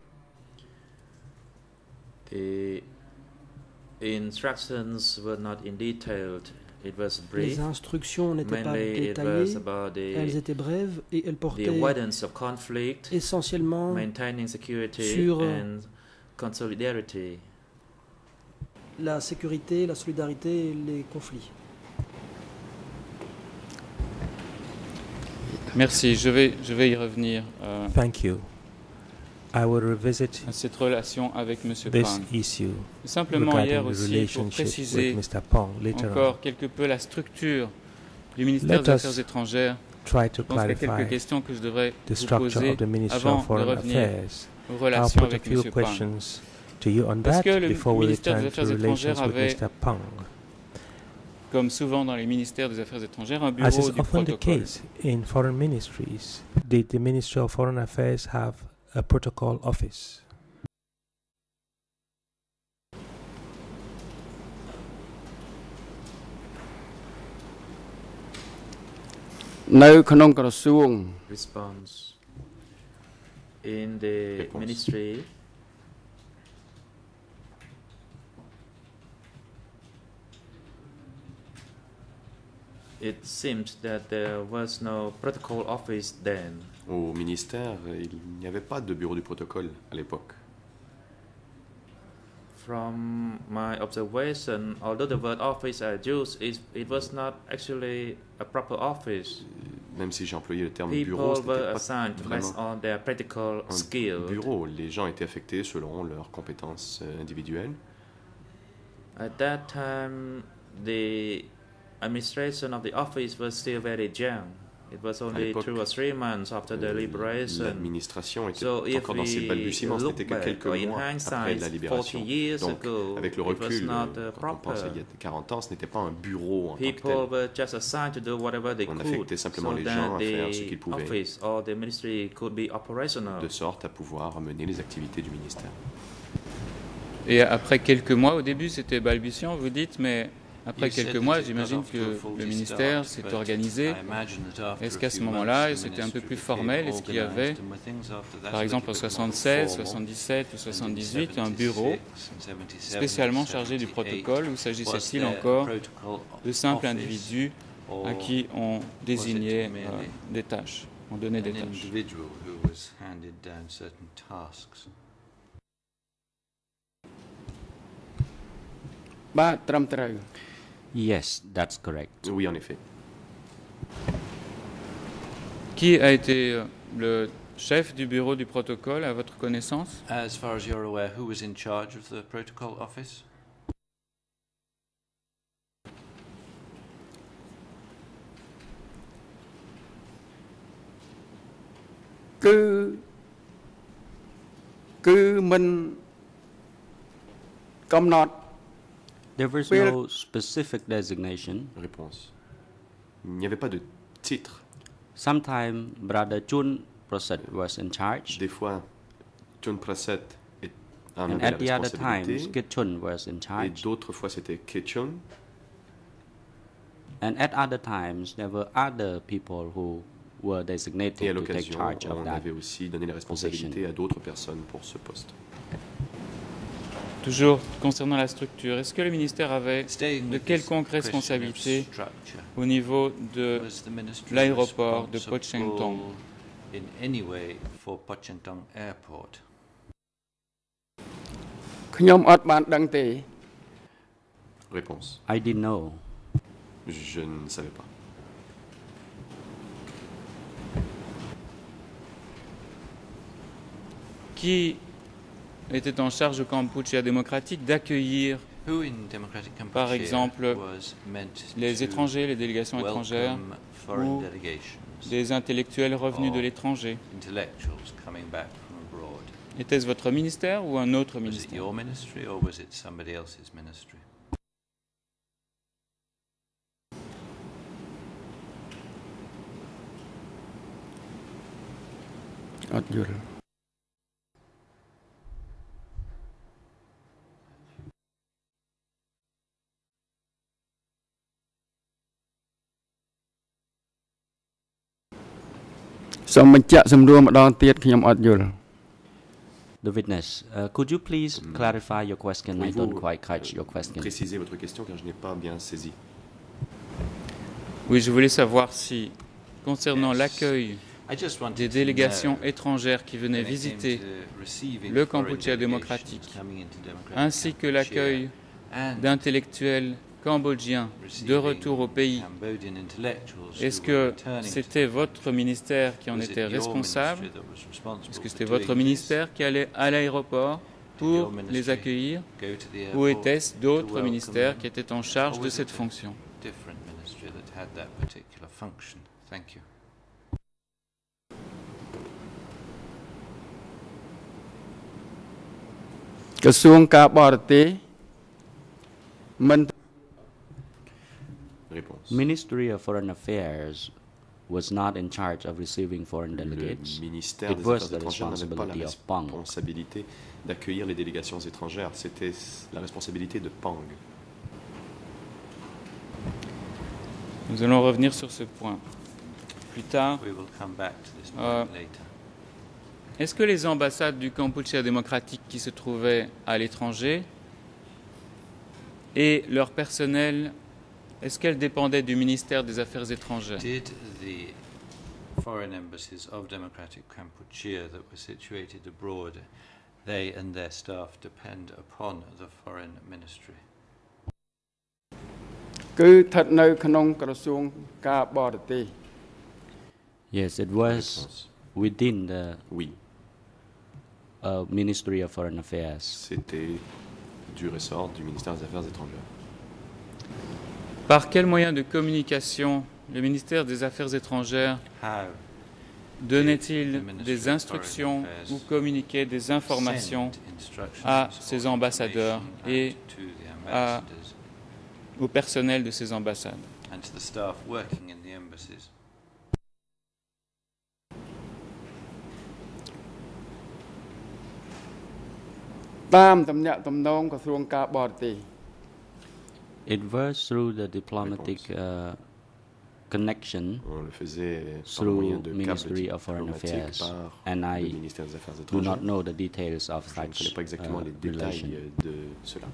The instructions were not in detailed. It was Les brief. instructions n'étaient pas Mainly, it was détaillées, about elles étaient brèves et elles the portaient avoidance of conflict, essentiellement maintaining security, sur and solidarity. la sécurité, la solidarité et les conflits. Merci, je vais y revenir. Thank you. I will revisit à cette relation avec M. this Pang. issue Simplement regarding hier the aussi, pour relationship préciser with Mr. Pong later on. encore quelque peu la structure du ministère Let des us Affaires étrangères. Try to Je pense qu'il y a clarify quelques questions que je devrais the vous structure poser of the Ministry avant of de Foreign revenir Affairs. aux I'll relations put a avec few M. Pang. questions to you on Parce that que le before we ministère des return to Affaires relations étrangères with avait, Mr. Pong. comme souvent dans les ministères des Affaires étrangères, un As bureau is du often the protocole. case in foreign ministries, did the Ministry of Foreign Affairs have a protocol office? នៅក្នុងក្រសួង Response. In the Réponse. ministry, it seems that there was no protocol office then. Au ministère, il n'y avait pas de bureau du protocole à l'époque. From my observation, although the word office I used, it was not actually a proper office. Même si j'ai employé le terme bureau, People ce were n'était assigned pas based vraiment on their practical un skill. bureau. Les gens étaient affectés selon leurs compétences individuelles. At that time, the administration of the office was still very young. It was only l'époque, 2 or 3 months after the liberation. L'administration était So if encore dans ses we balbutiements, ce look n'était que back, quelques or in mois après hindsight, la 40 libération. years Donc, ago, avec le it was recul, not quand on pense proper. il y a 40 ans, ce n'était pas un bureau en tant que People tel. were just assigned to do whatever they On could, affectait simplement so les that gens à faire ce the qu'ils pouvaient. office or the ministry could be operational. De sorte à pouvoir mener les activités du ministère. Et après quelques mois, au début c'était balbutiant, vous dites, mais après quelques mois, j'imagine que le ministère s'est organisé. Est-ce qu'à ce moment-là, c'était un peu plus formel? Est-ce qu'il y avait, par exemple en 76, 77 ou 78, un bureau spécialement chargé du protocole, ou s'agissait-il encore de simples individus à qui on désignait des tâches, on donnait des tâches? បាទត្រឹមត្រូវ Yes, that's correct. Oui, en effet. Qui a été le chef du bureau du protocole à votre connaissance? As far as you're aware, who was in charge of the protocol office? គឺមិនកំណត់ There was no specific designation. Réponse. Il n'y avait pas de titre. Sometimes Brother Chun Praset was in charge, Des fois, Chun Praset en and avait at la the other times, responsabilité. Kit Chun was in Et charge. d'autres fois, c'était Kechun. And at other times, there were other people who were Et à designated to take l'occasion, charge of on that. avait aussi donné la responsabilité à d'autres personnes pour ce poste. Toujours concernant la structure, est-ce que le ministère avait de quelconques responsabilités au niveau de l'aéroport de Pochentong? In any way for Pochentong Airport. ខ្ញុំអត់បានដឹងទេ Réponse. I didn't know. Je ne savais pas. Qui était en charge au Kampuchea démocratique d'accueillir, Who in Democratic par Kampuchea exemple, was meant les to étrangers, les délégations étrangères, welcome foreign ou delegations, des intellectuels revenus de l'étranger? intellectuals coming back from abroad? Était-ce votre ministère ou un autre Was it ministère? your ministry or was it somebody else's ministry? អត់យល់ សូមបញ្ជាក់សំណួរម្ដងទៀតខ្ញុំអត់យល់ The witness, could you please clarify your question? I don't Pouvez-vous quite catch your question. préciser votre question car je n'ai pas bien saisi. Oui, je voulais savoir si, concernant Yes. l'accueil I just wanted des to délégations know étrangères qui venaient when it came visiter to receiving le foreign Kampuchea delegations démocratique, coming into Democratic ainsi que l'accueil Kampuchea and d'intellectuels Cambodgiens de retour au pays, est-ce que c'était votre ministère qui en était responsable? Est-ce que c'était votre ministère qui allait à l'aéroport pour les accueillir? Ou était-ce d'autres ministères qui étaient en charge de cette fonction? Thank you. ក្រសួងការបរទេសមិន Réponse. Ministry of Foreign Affairs was not in charge of receiving foreign delegates. Le ministère It des was Affaires the étrangères n'avait pas la responsibility of Pang. responsabilité d'accueillir les délégations étrangères. C'était la responsabilité de Pang. Nous allons revenir sur ce point plus tard. We will come back to this point later. Est-ce que les ambassades du Kampuchea démocratique qui se trouvaient à l'étranger et leur personnel, est-ce qu'elles dépendaient du ministère des Affaires étrangères? Did the foreign embassies of Democratic Kampuchea that were situated abroad, they and their staff depend upon the foreign ministry? គឺស្ថិតនៅក្នុងក្រសួងការបរទេស Yes, it was within the Oui, Ministry of Foreign Affairs. c'était du ressort du ministère des Affaires étrangères. Par quel moyen de communication le ministère des Affaires étrangères How donnait-il des instructions ou communiquait des informations à ses ambassadeurs et au personnel de ces ambassades? and to the staff working in the embassies? តាមទំនាក់ទំនងក្រសួងការបរទេស It was through the diplomatic connection On le faisait par through moyen de Ministry câbles of Foreign diplomatiques Affairs, par and le I ministère des Affaires do étrangères. not know the details of Je ne such connais pas exactement les détails relation. de cela.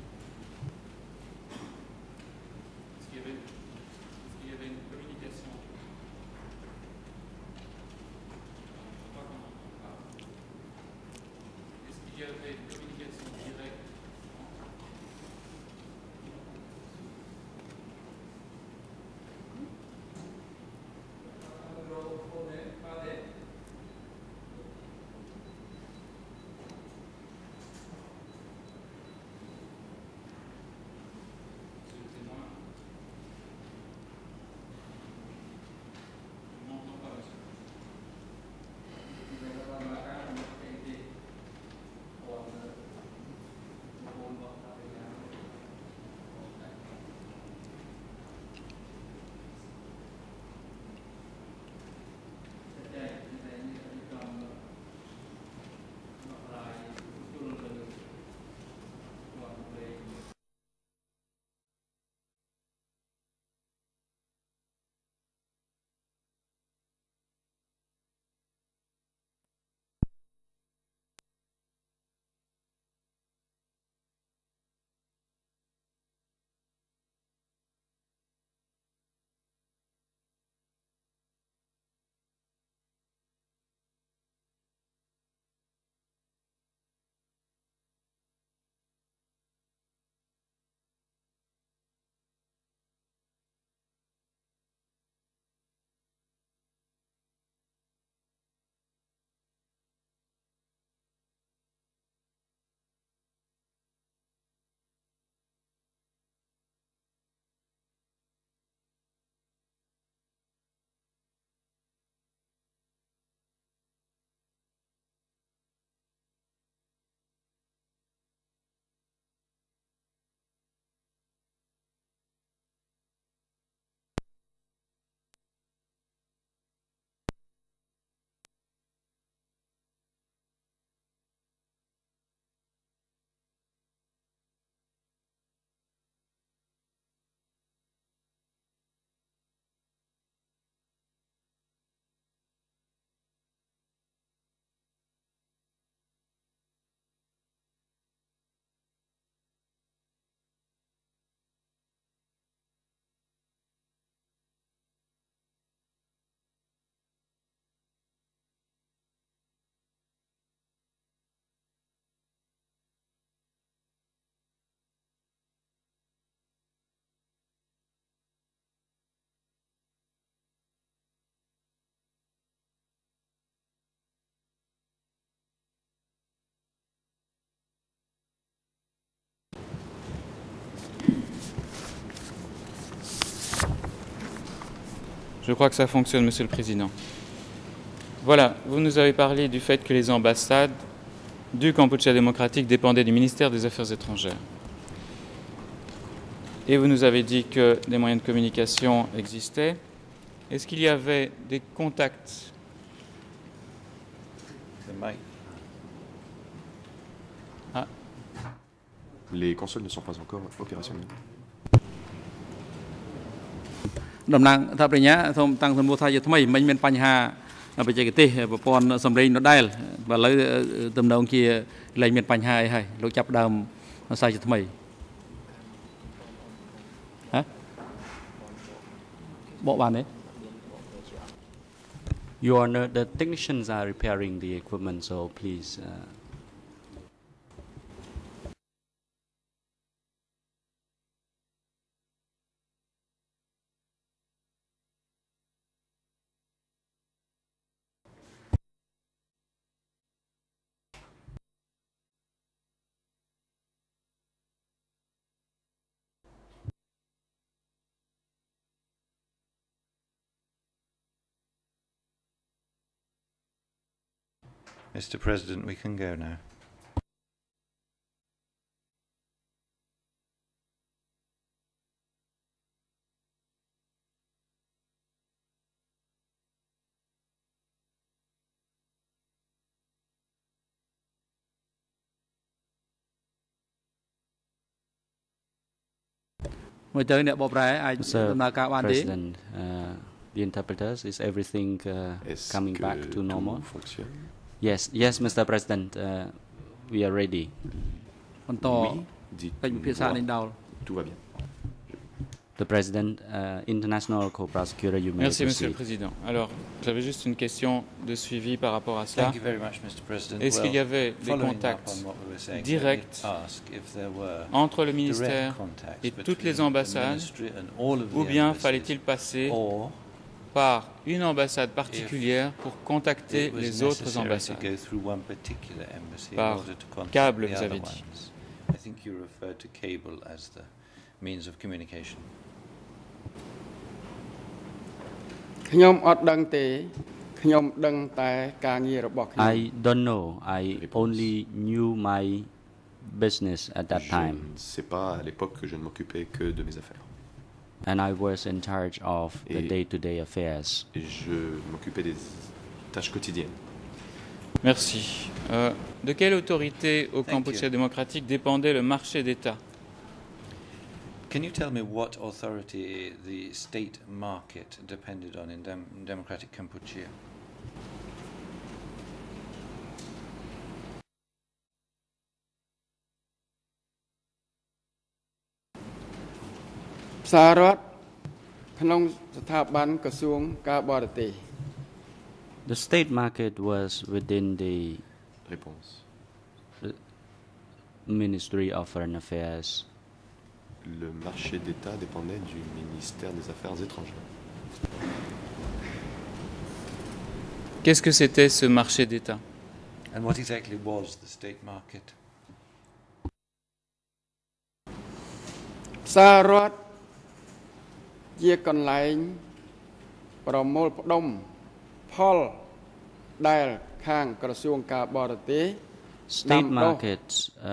Je crois que ça fonctionne, Monsieur le Président. Voilà, vous nous avez parlé du fait que les ambassades du Kampuchea démocratique dépendaient du ministère des Affaires étrangères. Et vous nous avez dit que des moyens de communication existaient. Est-ce qu'il y avait des contacts? Ah. Les consoles ne sont pas encore opérationnelles. តំណាងថាប្រញ្ញាសូមតាំងសំណួរថាជាថ្មីមិនមានបញ្ហាបច្ចេកទេសប្រព័ន្ធសម្លេងដដែលបើឥឡូវទំនងជាលែងមានបញ្ហាអីហើយលោកចាប់ដើមសាជាថ្មីហ៎បកបានទេ Your Honor, the technicians are repairing the equipment, so please. Mr. President, we can go now. Mr. President, the interpreters, is everything coming back to normal? Yes, yes, Mr. President, we are ready. Oui, dites-moi, tout va bien. The President, International Co-Prosecutor, you may Merci, proceed. Monsieur le Président. Alors, j'avais juste une question de suivi par rapport à cela. Est-ce qu'il y avait des contacts directs entre le ministère et toutes les ambassades, ou bien fallait-il passer par une ambassade particulière pour contacter les autres ambassades? Par câble, vous avez dit. I think you referred to cable as the means of communication. ខ្ញុំអត់ដឹងទេខ្ញុំដឹងតែការងាររបស់ខ្ញុំ I don't know. I only knew my business at that time. Je ne sais pas à l'époque que je ne m'occupais que de mes affaires. And I was in charge of the day-to-day affairs. Et je m'occupais des tâches quotidiennes. Merci. De quelle autorité au Kampuchea démocratique dépendait le marché d'État? Can you tell me what authority the state market depended on in democratic Kampuchea? The state market was within the Ministry of Foreign Affairs. Le marché d'État dépendait du ministère des Affaires étrangères. Qu'est-ce que c'était ce marché d'État? And what exactly was the state market? ផ្សាររដ្ឋជាកន្លែងប្រមូលផ្ដុំផលដែលខាងក្រសួងការបរទេស State market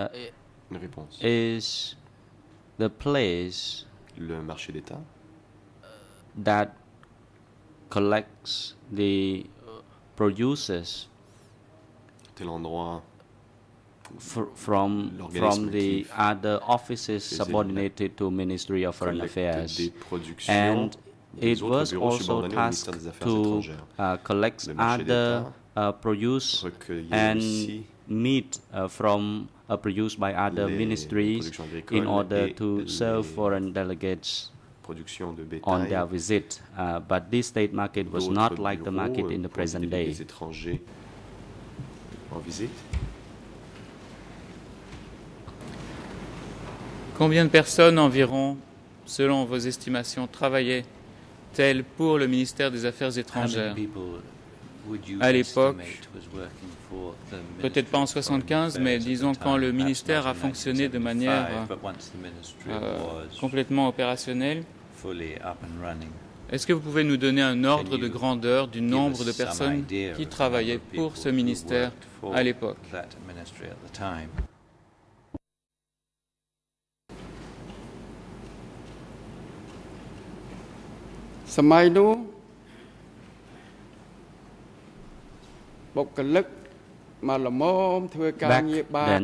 is the place le marché d'État that collects the produces tel endroit from the other offices subordinated to Ministry of Foreign Affairs, and it was also tasked to collect other produce and meat from produced by other ministries in order to serve foreign delegates on their visit. But this state market was not like the market in the present day. Combien de personnes environ, selon vos estimations, travaillaient-elles pour le ministère des Affaires étrangères à l'époque? Peut-être pas en 75, mais disons quand le ministère a fonctionné de manière complètement opérationnelle. Est-ce que vous pouvez nous donner un ordre de grandeur du nombre de personnes qui travaillaient pour ce ministère à l'époque? សម័យនោះបុគ្គលិកមកល្មមធ្វើការងារបាត Then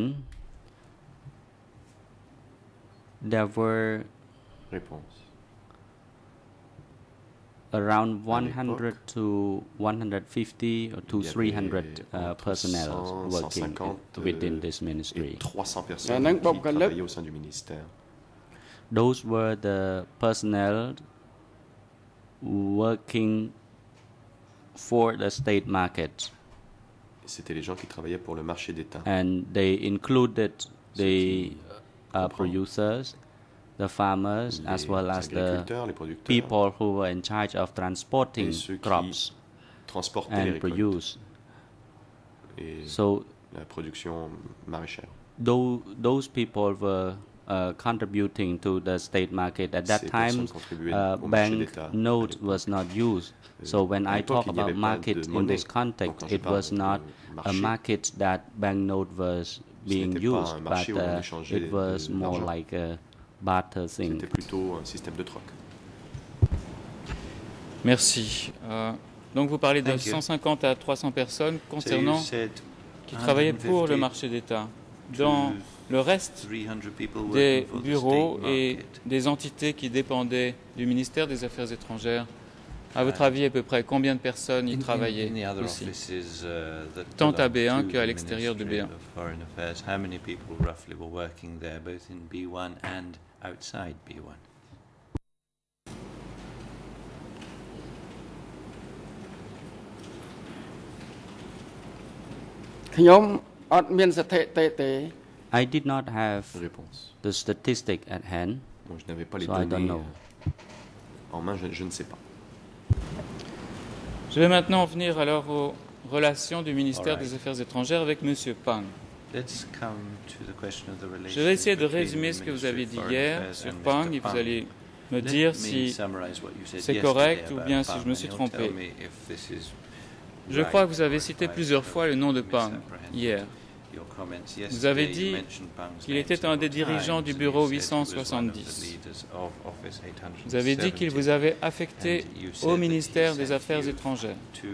there were around 100 to 150 or to 300 personnel working within this ministry. 300 personnes qui travaillaient au sein du ministère. Those were the personnel working for the state market. C'était les gens qui travaillaient pour le marché d'État. And they included the producers, the farmers, as well as the people who were in charge of transporting crops and produce. So la production maraîchère. Those people were contributing to the state market. At that time, bank note was not used. So when I talk about market in this context, it was not a market that bank note was being used, but it was more like a barter thing. C'était plutôt un système de troc. Merci. Donc vous parlez de 150 à 300 personnes concernant qui travaillaient pour le marché d'État. Dans le reste des bureaux et des entités qui dépendaient du ministère des Affaires étrangères, à votre avis, à peu près combien de personnes y travaillaient aussi, tant à B1 qu'à l'extérieur de B1? I did not have the statistic at hand, je n'avais pas les so I don't know. En main, je ne sais pas. Je vais maintenant en venir alors aux relations du ministère des Affaires étrangères avec M. Pang. Je vais essayer de résumer ce que vous avez dit hier sur Pang et vous allez me dire si c'est correct ou bien si je me suis trompé. Je crois que vous avez cité plusieurs fois le nom de Pang hier. Vous avez dit qu'il était un des dirigeants du bureau 870. Vous avez dit qu'il vous avait affecté au ministère des Affaires étrangères.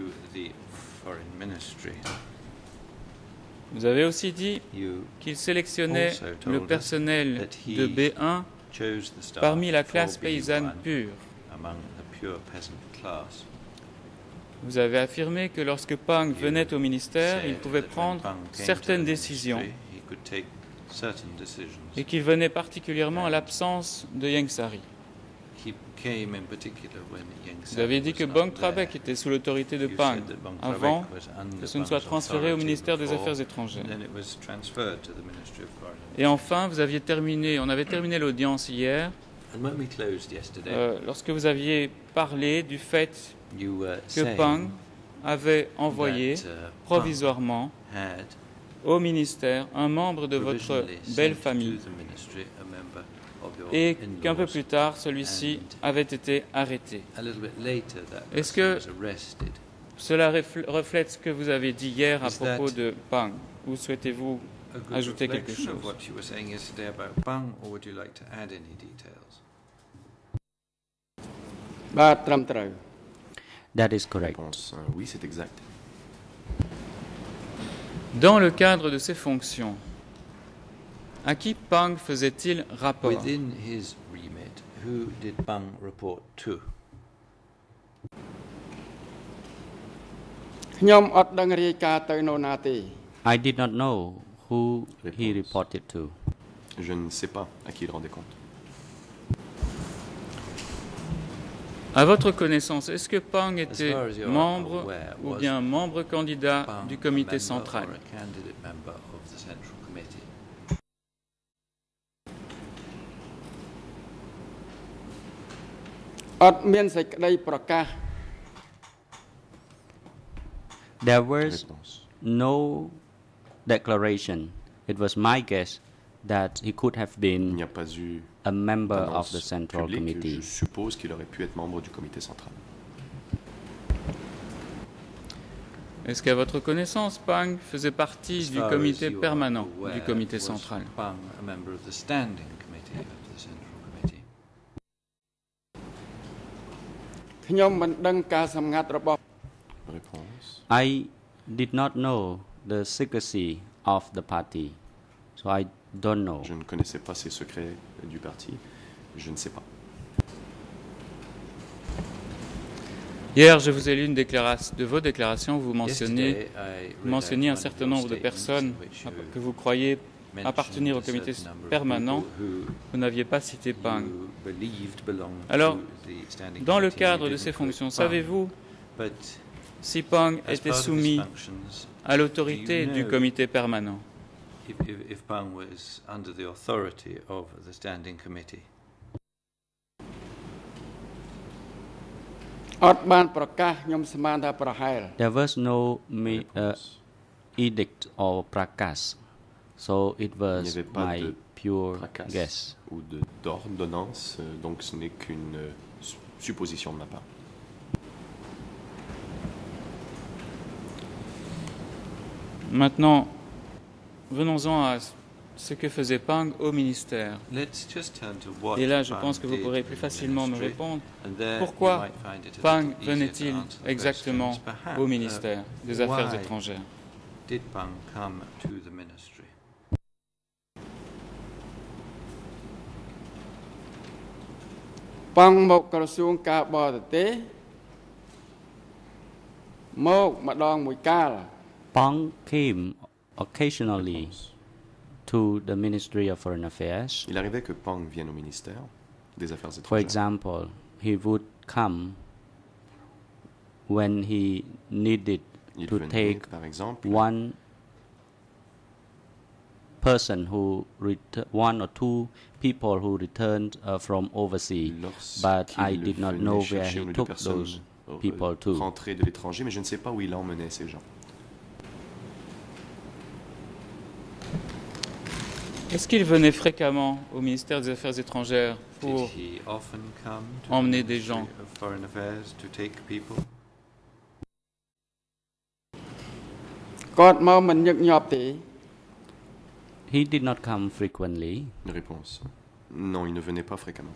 Vous avez aussi dit qu'il sélectionnait le personnel de B1 parmi la classe paysanne pure. Vous avez affirmé que lorsque Pang venait au ministère, il pouvait prendre certaines décisions et qu'il venait particulièrement à l'absence de Ieng Sary. Vous avez dit que Bong Trabek était sous l'autorité de Pang avant que ce ne soit transféré au ministère des Affaires étrangères. Et enfin, on avait terminé l'audience hier, lorsque vous aviez parlé du fait que Pang avait envoyé provisoirement au ministère un membre de votre belle famille et qu'un peu plus tard, celui-ci avait été arrêté. Est-ce que cela reflète ce que vous avez dit hier à propos de Pang ou souhaitez-vous ajouter quelque chose? That is correct. Oui, c'est exact. Dans le cadre de ses fonctions, à qui Pang faisait-il rapport? Within his remit, who did Pang report to? I did not know who he reported to. Je ne sais pas à qui il rendait compte. À votre connaissance, est-ce que Pang était membre ou bien membre candidat du comité central? There was no declaration. It was my guess that he could have been a member of the Central Committee. Je suppose qu'il aurait pu être membre du comité central. Est-ce qu'à votre connaissance, Pang faisait partie du comité permanent du comité central? I did not know the secrecy of the party, so I don't know. Je ne connaissais pas ces secrets du parti. Je ne sais pas. Hier, je vous ai lu une déclaration, de vos déclarations, vous mentionniez un certain nombre de personnes que vous croyez appartenir au comité permanent. Vous n'aviez pas cité Pang. Alors, dans le cadre de ces fonctions, savez-vous si Pang était soumis à l'autorité du comité permanent? If Pang was under the authority of the standing committee. There was no edict or prakas, so it was my pure guess. Ou d'ordonnance, donc ce n'est qu'une supposition de ma part. Maintenant, venons-en à ce que faisait Pang au ministère. Et là, je pense que vous pourrez plus facilement me répondre. Pourquoi Pang venait-il exactement au ministère des Affaires étrangères? Pang came occasionally to the Ministry of Foreign Affairs. Il arrivait que Pang vienne au ministère des Affaires étrangères. For example, he would come when he needed to take one person who one or two people who returned from overseas, but I did not know where he took those people to. Rentrés de l'étranger, mais je ne sais pas où il emmenait ces gens. Est-ce qu'il venait fréquemment au ministère des Affaires étrangères pour emmener des gens? He did not come frequently. Réponse: non, il ne venait pas fréquemment.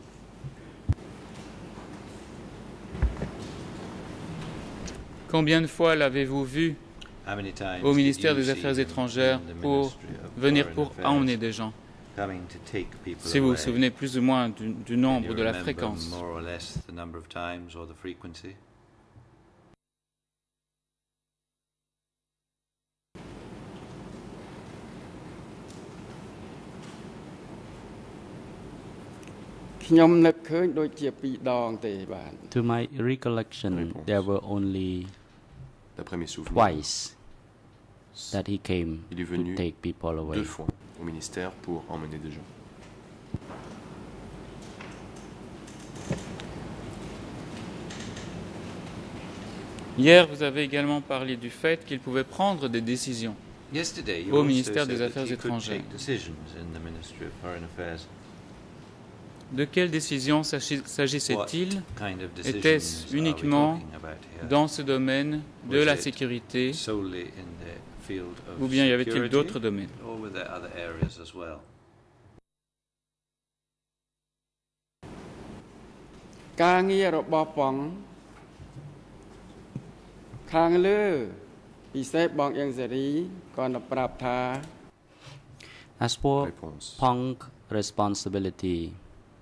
Combien de fois l'avez-vous vu au ministère des Affaires étrangères pour emmener des gens? Si vous vous souvenez plus ou moins du nombre, de la fréquence. To my recollection, there were only twice that he came to take people away. 2 fois au ministère pour emmener des gens. Hier, vous avez également parlé du fait qu'il pouvait prendre des décisions au ministère des Affaires étrangères. De quelles décisions s'agissait-il? Était-ce uniquement dans ce domaine de la sécurité ou bien y avait-il d'autres domaines? As for Pang's responsibility,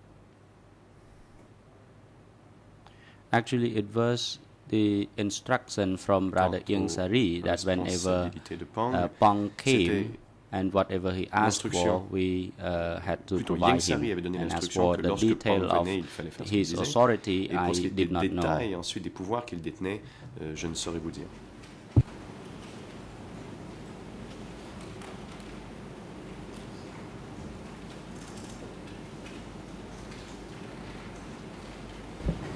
actually it was the instruction from Brother Ieng Sary that whenever Pang came and whatever he asked for, we had to provide him. And as for the detail of his authority, I did not know. Et ensuite des pouvoirs qu'il détenait, je ne saurais vous dire.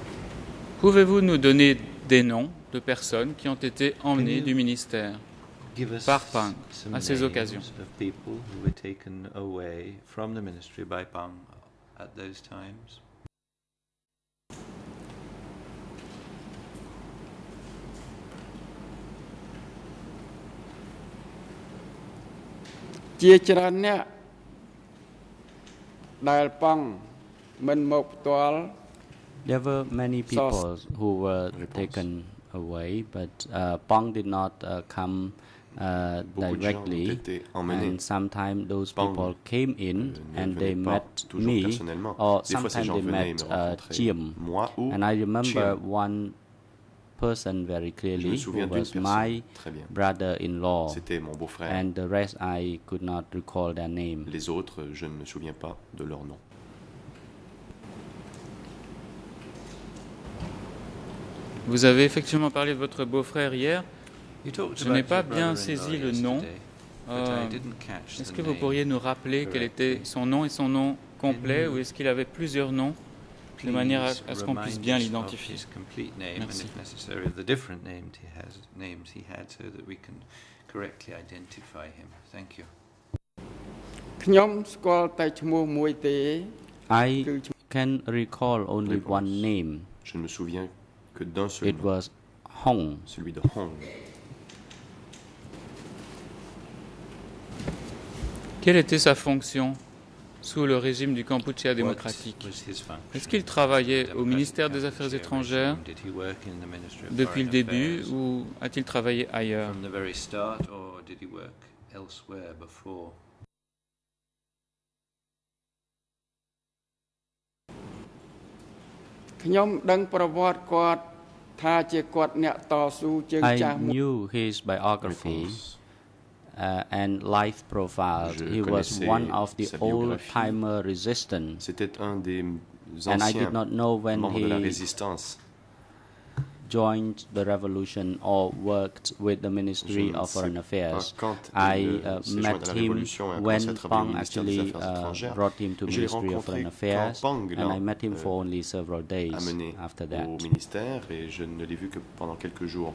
Pouvez-vous nous donner des noms de personnes qui ont été emmenées du ministère? par Pang à ces occasions. Of people who were taken away from the ministry by Pang at those times. Chiaច្រើនអ្នកដែលប៉ង់មិនមកផ្ទាល់ There were many people who were taken away, but Pang did not come directly, and sometimes those people came in and they met me, or sometimes they met Chiem. And I remember one person very clearly who was my brother-in-law, and the rest I could not recall their name. Les autres, je ne me souviens pas de leur nom. Vous avez effectivement parlé de votre beau-frère hier. Je n'ai pas bien saisi le nom. Est-ce que vous pourriez nous rappeler quel était son nom et son nom complet, ou est-ce qu'il avait plusieurs noms, de manière à ce qu'on puisse bien l'identifier? Merci. I can recall only one name. Je ne me souviens que d'un seul It nom. was Hong. Celui de Hong. Quelle était sa fonction sous le régime du Kampuchea démocratique? Est-ce qu'il travaillait au ministère des Affaires étrangères depuis le début, ou a-t-il travaillé ailleurs? I knew his biography and life profile. He was one of the old-timer resistance. And I did not know when he joined the revolution or worked with the Ministry of Foreign Affairs. I met him when Pang actually brought him to Ministry of Foreign Affairs, and I met him for only several days after that. Au ministère, et je ne l'ai vu que pendant quelques jours.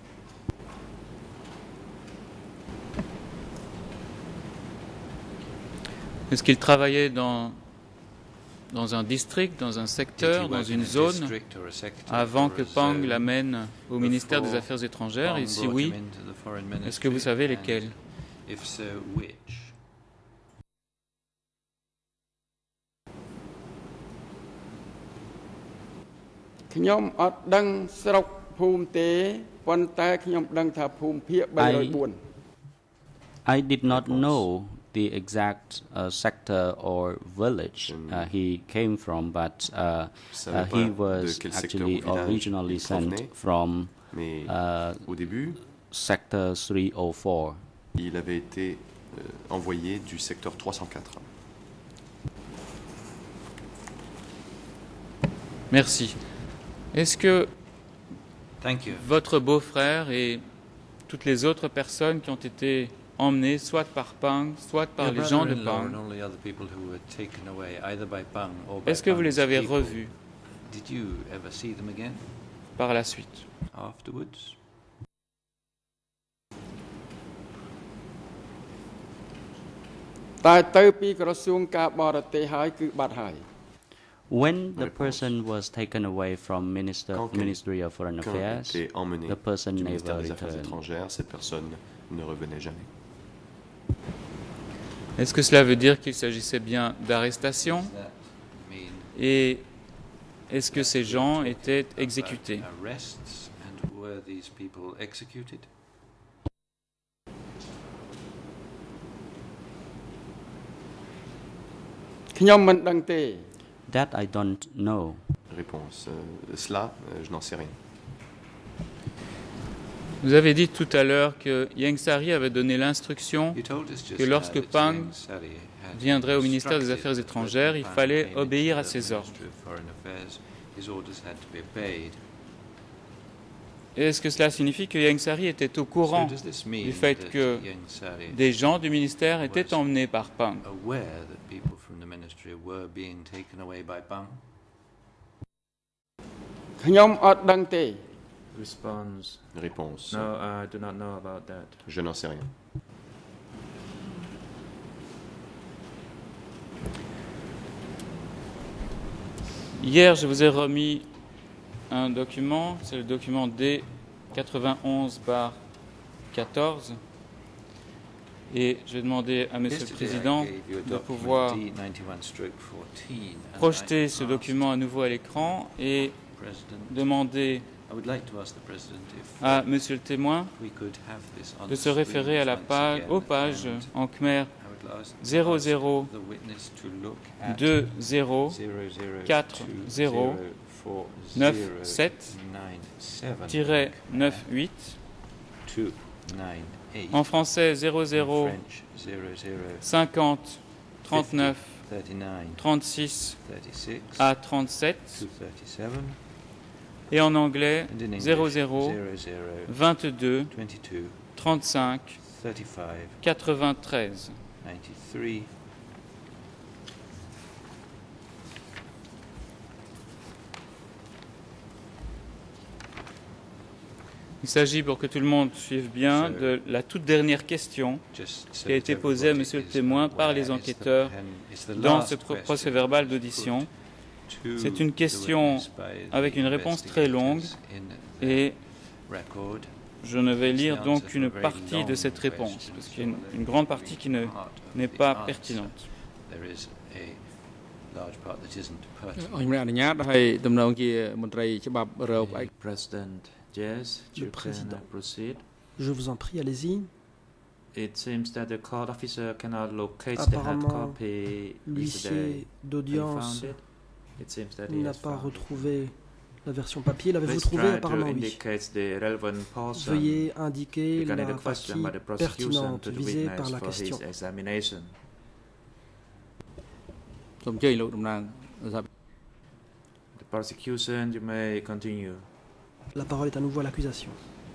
Est-ce qu'il travaillait dans un district, dans un secteur, dans une zone, avant que Pang l'amène au ministère des Affaires étrangères? Et si oui, est-ce que vous savez lesquels? I did not know the exact sector or village he came from, but he was actually originally sent from sector 304. Il avait été envoyé du secteur 304. Merci. Est-ce que votre beau-frère et toutes les autres personnes qui ont été emmenés soit par Pang, soit par les gens de Pang, est-ce que vous les avez revus par la suite? When the person was taken away from Ministry of Foreign Affairs, the person never returned. Cette personne ne revenait jamais. Est-ce que cela veut dire qu'il s'agissait bien d'arrestation? Et est-ce que ces gens étaient exécutés? That I don't know. Réponse. Cela, je n'en sais rien. Vous avez dit tout à l'heure que Ieng Sary avait donné l'instruction que lorsque Pang viendrait au ministère des Affaires étrangères, il fallait obéir à ses ordres. Et est-ce que cela signifie que Ieng Sary était au courant du fait que des gens du ministère étaient emmenés par Pang? Response. Réponse. No, I do not know about that. Je n'en sais rien. Hier, je vous ai remis un document, c'est le document D91/14. Et je vais demander à Monsieur le Président de pouvoir projeter ce document à nouveau à l'écran et demander à Monsieur le témoin de se référer à aux pages en khmer 00204097-98 en français 00 50 39 36 à 37 et en anglais 00 22 35 93. Il s'agit, pour que tout le monde suive bien, de la toute dernière question qui a été posée à Monsieur le témoin par les enquêteurs dans ce procès-verbal d'audition. C'est une question avec une réponse très longue et je ne vais lire donc qu'une partie de cette réponse, parce qu'il y a une grande partie qui n'est pas pertinente. Yes, Le Président. Proceed. Je vous en prie, allez-y. It seems that the court officer cannot locate the hard Apparemment, copy. l'huissier d'audience n'a pas retrouvé. retrouvé la version papier. L'avez-vous trouvé? Apparemment, oui. Veuillez indiquer la partie pertinente visée par la question. The prosecution, you may continue. La parole est à nouveau à l'accusation.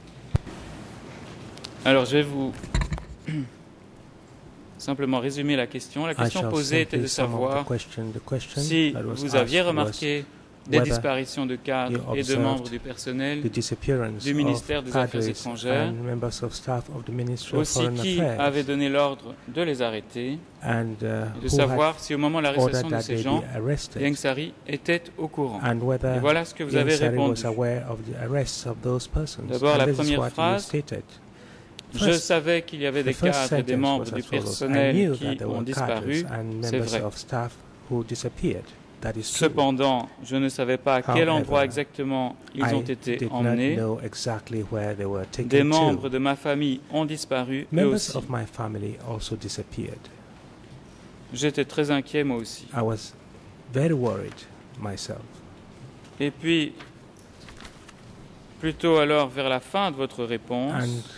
Alors, je vais vous simplement résumer la question. La question posée était de savoir si vous aviez remarqué des disparitions de cadres et de membres du personnel du ministère des Affaires étrangères, aussi qui avait donné l'ordre de les arrêter, et de savoir si au moment de l'arrestation de ces gens, Ieng Sary était au courant. Et voilà ce que vous avez répondu. D'abord, la première phrase: je savais qu'il y avait des cadres et des membres du personnel qui ont disparu, c'est vrai. Cependant, je ne savais pas à quel endroit exactement ils ont été emmenés. Des membres de ma famille ont disparu, eux aussi. J'étais très inquiet, moi aussi. Et puis, plutôt alors vers la fin de votre réponse,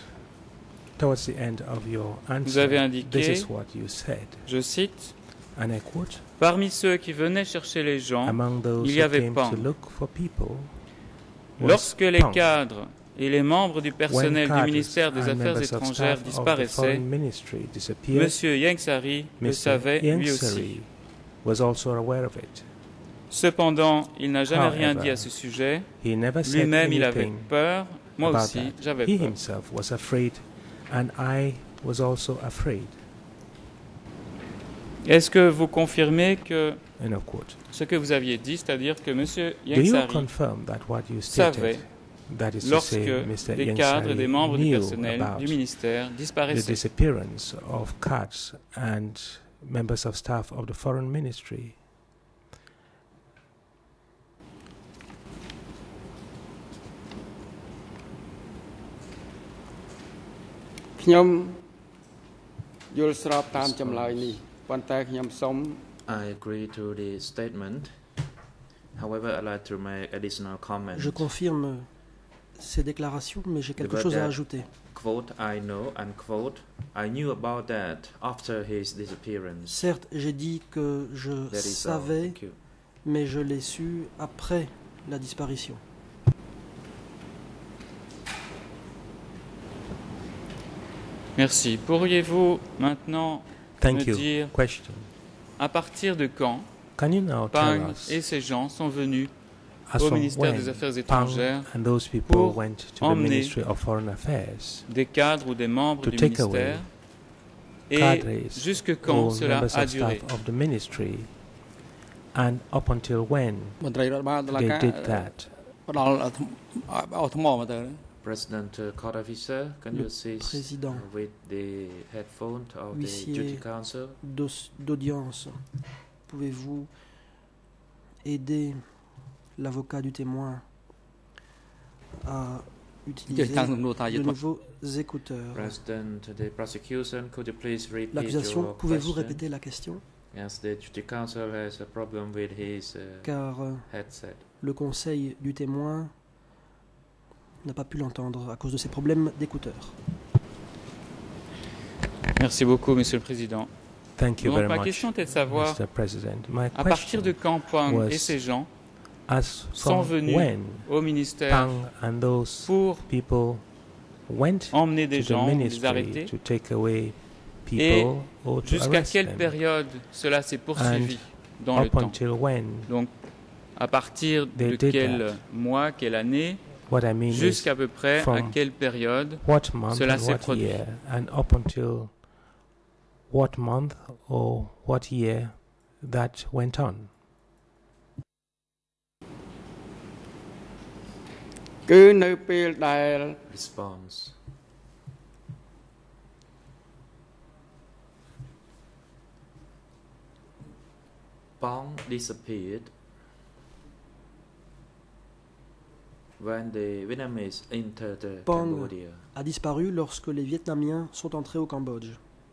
vous avez indiqué, je cite, parmi ceux qui venaient chercher les gens, il y avait Pang. Lorsque les cadres et les membres du personnel du ministère des Affaires étrangères disparaissaient, M. Ieng Sary le savait lui aussi. Cependant, il n'a jamais rien dit à ce sujet. Lui-même, il avait peur. Moi aussi, j'avais peur. Est-ce que vous confirmez que ce que vous aviez dit, c'est-à-dire que M. Ieng Sary savait, lorsque des cadres et des membres du personnel du ministère disparaissaient? I agree to the statement. However, I'd like to make additional comments. Je confirme ces déclarations, mais j'ai quelque chose à ajouter. Quote, I know, unquote, I knew about that after his disappearance. Certes, j'ai dit que je savais, mais je l'ai su après la disparition. Merci. Pourriez-vous maintenant me dire à partir de quand Pang et ces gens sont venus au ministère des Affaires étrangères pour emmener des cadres ou des membres du ministère, et jusque quand cela a duré? And up until when they did that? President Court Officer, can you assist with the headphone of the Duty Council? D'audience, pouvez-vous aider l'avocat du témoin à utiliser de nouveaux écouteurs? L'accusation, pouvez-vous répéter la question? Car le conseil du témoin n'a pas pu l'entendre à cause de ses problèmes d'écouteurs. Merci beaucoup, Monsieur le Président. Thank you very ma much, question était de savoir, Mr. President. My à partir de quand Pang et ces gens sont venus au ministère pour emmener des gens, les arrêter, et jusqu'à quelle période cela s'est poursuivi dans le temps? Donc, à partir de quel mois, quelle année, jusqu'à peu près à quelle période cela s'est produit? What month or what year that went on? Response. Pang disappeared when the Vietnamese entered Cambodia. A disparu lorsque les Vietnamiens sont entrés au Cambodge.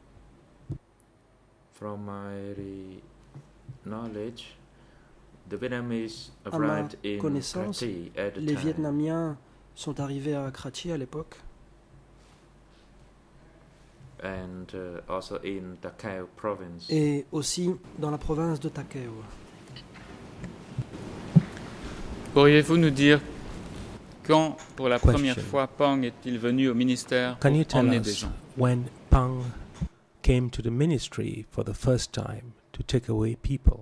From my knowledge, the Vietnamese arrived in Kratie at the les time. Vietnamiens sont arrivés à Kratie à l'époque. And also in Ta Keo province. Et aussi dans la province de Ta Keo. Pourriez-vous nous dire quand, pour la première fois, Pang est-il venu au ministère pour emmener des gens? When Pang came to the ministry for the first time to take away people?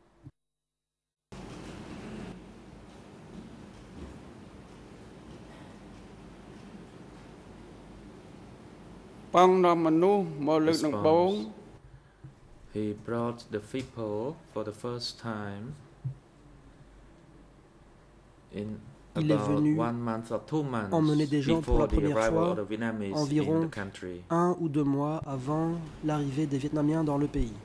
Response. He brought the people for the first time in about 1 month or 2 months emmener des gens pour la before the première arrival fois of the Vietnamese environ in the country. 1 ou 2 mois avant l'arrivée des Vietnamiens dans le pays.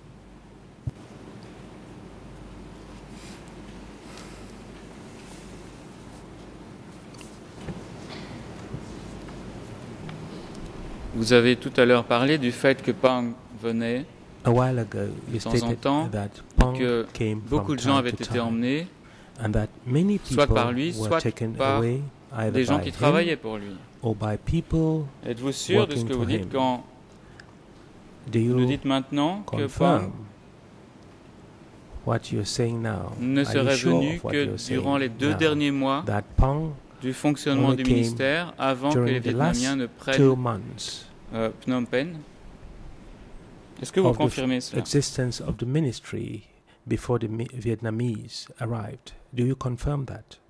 Vous avez tout à l'heure parlé du fait que Pang venait de temps en temps, que beaucoup de gens avaient été emmenés, soit par lui, soit par des gens qui travaillaient pour lui. Êtes-vous sûr de ce que vous dites quand vous nous dites maintenant que Pang ne serait venu que durant les 2 derniers mois du fonctionnement du ministère avant que les Vietnamiens ne prennent Phnom Penh? Est-ce que vous confirmez cela? Existence of the ministry before the Vietnamese arrived. Do you confirm that?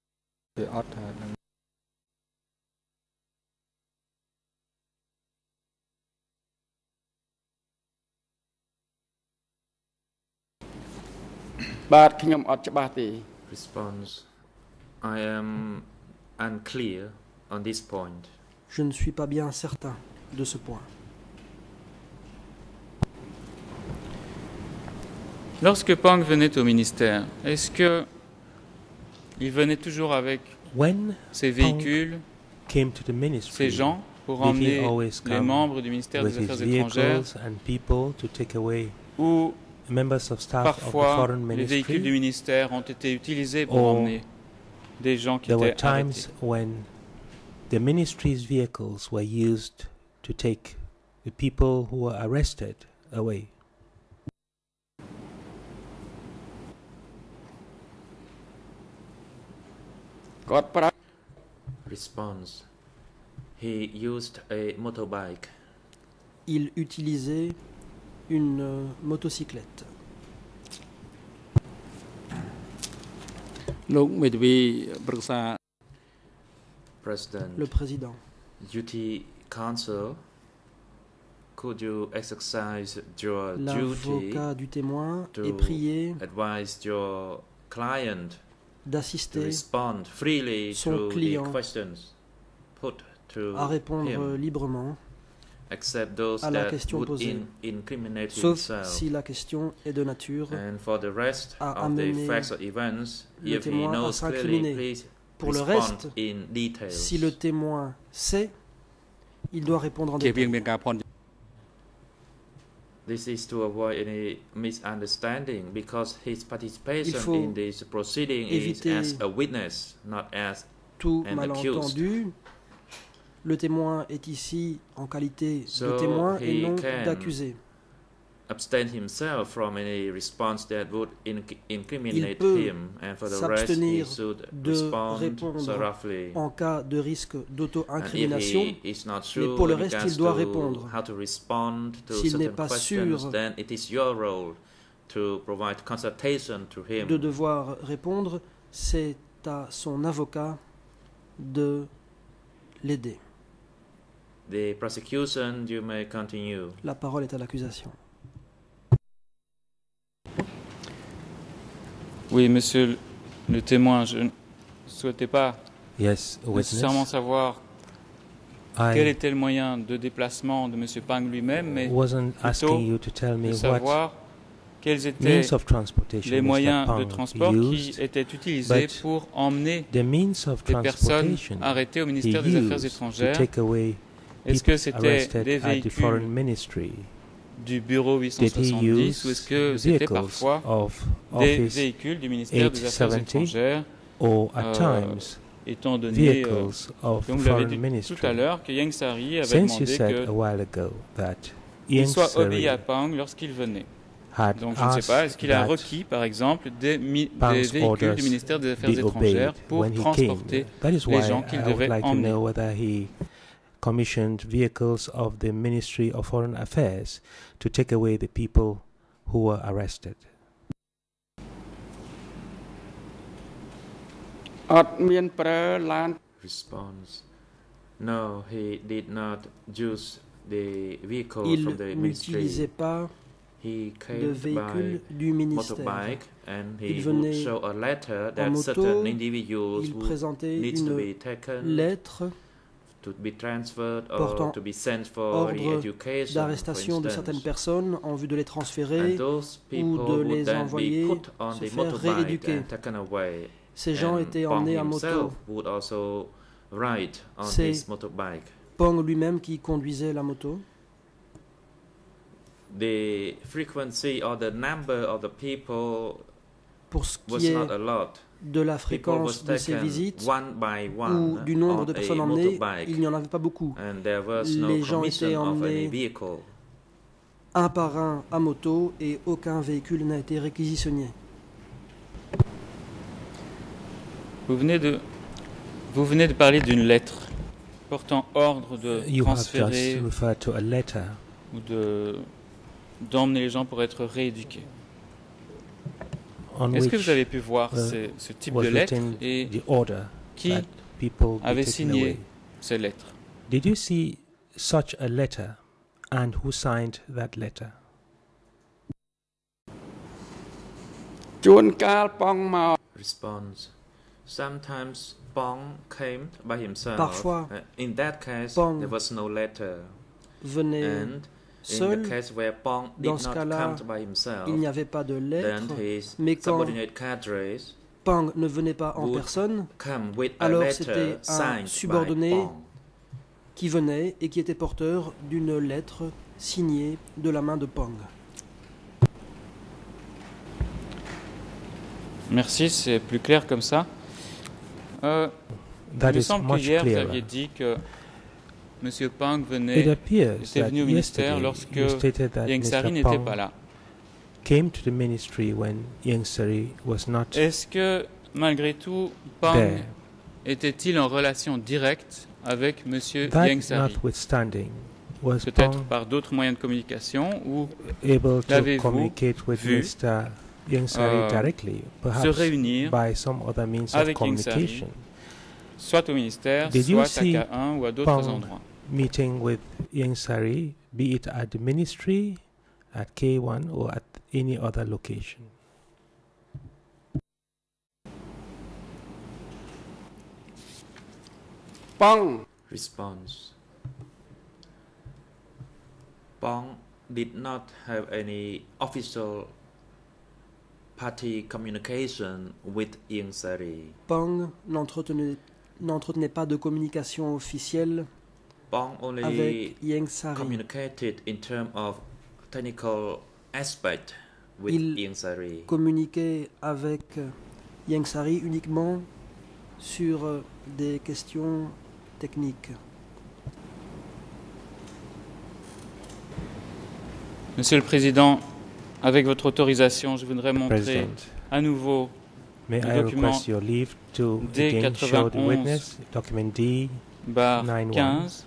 Response. I am unclear on this point. Je ne suis pas bien certain de ce point. Lorsque Pang venait au ministère, est-ce que il venait toujours avec ses véhicules, ses gens, pour emmener les membres du ministère des Affaires étrangères, ou parfois les véhicules du ministère ont été utilisés pour emmener des gens qui étaient arrêtés? The ministry's vehicles were used to take the people who were arrested away. Response. He used a motorbike. Il utilisait une motocyclette. Le président. Duty Counsel, could you exercise your duty du témoin est prié advise your client d'assister son client to à répondre him, librement except those à la that question would posée, incriminate sauf himself. si la question est de nature And for the rest à of the amener facts or events, le if he témoin à knows clearly, s'incriminer. please Pour le respond reste, in details. si le témoin sait, il doit répondre en détail. This is to avoid any misunderstanding because his participation in this proceeding is as a witness, not as tout an malentendu. Le témoin est ici en qualité de témoin et non d'accusé. Abstain himself from any response that would incriminate him, and for the rest he should respond thoroughly. En cas de risque d'auto-incrimination, mais pour le reste il doit répondre. S'il n'est pas sûr then it is your role to provide consultation to him. De devoir répondre, c'est à son avocat de l'aider. The prosecution, you may continue. La parole est à l'accusation. Oui, monsieur le témoin, je ne souhaitais pas nécessairement savoir quel était le moyen de déplacement de monsieur Pang lui-même, mais plutôt de savoir quels étaient les moyens de transport qui étaient utilisés pour emmener des personnes arrêtées au ministère des Affaires étrangères. Est-ce que c'était des véhicules du bureau 870 ou est-ce que c'était parfois des véhicules du ministère des Affaires étrangères étant donné, comme vous l'avez dit tout à l'heure, que Ieng Sary avait demandé qu'il soit obéi à Pang lorsqu'il venait. Donc je ne sais pas, est-ce qu'il a requis par exemple des véhicules du ministère des Affaires étrangères pour transporter les gens qu'il devait emmener? Commissioned vehicles of the Ministry of Foreign Affairs to take away the people who were arrested. Response: No, he did not use the vehicle from the ministry. Il n'utilisait pas de véhicule du ministère. And il venait show a letter that moto, certain individuals il présentait needs une to be taken, lettre to be transferred portant or to be sent for ordre re-education, d'arrestation de certaines personnes en vue de les transférer ou de les envoyer se faire rééduquer. Ces gens étaient emmenés à moto. C'est Pang lui-même qui conduisait la moto. The frequency or the number of the people pour ce qui est de la fréquence de ces visites ou du nombre de personnes emmenées, il n'y en avait pas beaucoup. Les gens étaient emmenés un par un à moto et aucun véhicule n'a été réquisitionné. Vous venez de parler d'une lettre portant ordre de transférer ou d'emmener les gens pour être rééduqués. Est-ce que vous avez pu voir ce type de lettre et qui avait signé ces lettres? Did you see such a letter and who signed that letter? Response: Sometimes Pang came by himself. Parfois, in that case, there was no letter. Venait and seul. In the case where Pang did Dans ce cas-là, il n'y avait pas de lettre, mais quand Pang ne venait pas en personne, alors c'était un subordonné qui venait et qui était porteur d'une lettre signée de la main de Pang. Merci, c'est plus clair comme ça. Il me semble qu'hier vous aviez dit que M. Pang était venu au ministère lorsque Ieng Sary n'était pas là. Est-ce que, malgré tout, Pang était-il en relation directe avec M. Ieng Sary? Peut-être par d'autres moyens de communication, ou l'avez-vous vu se réunir avec Ieng Sary, soit au ministère, soit à K1 ou à d'autres endroits. Meeting with Ieng Sary, be it at the ministry, at K1 or at any other location? Pong. Response. Pong did not have any official party communication with Ieng Sary. Pong n'entretenait pas de communication officielle Pong only avec Ieng Sary. Communicated in terms of technical aspect with Ieng Sary. Il communiquait avec Ieng Sary uniquement sur des questions techniques. Monsieur le Président, avec votre autorisation, je voudrais montrer à nouveau le document D91/15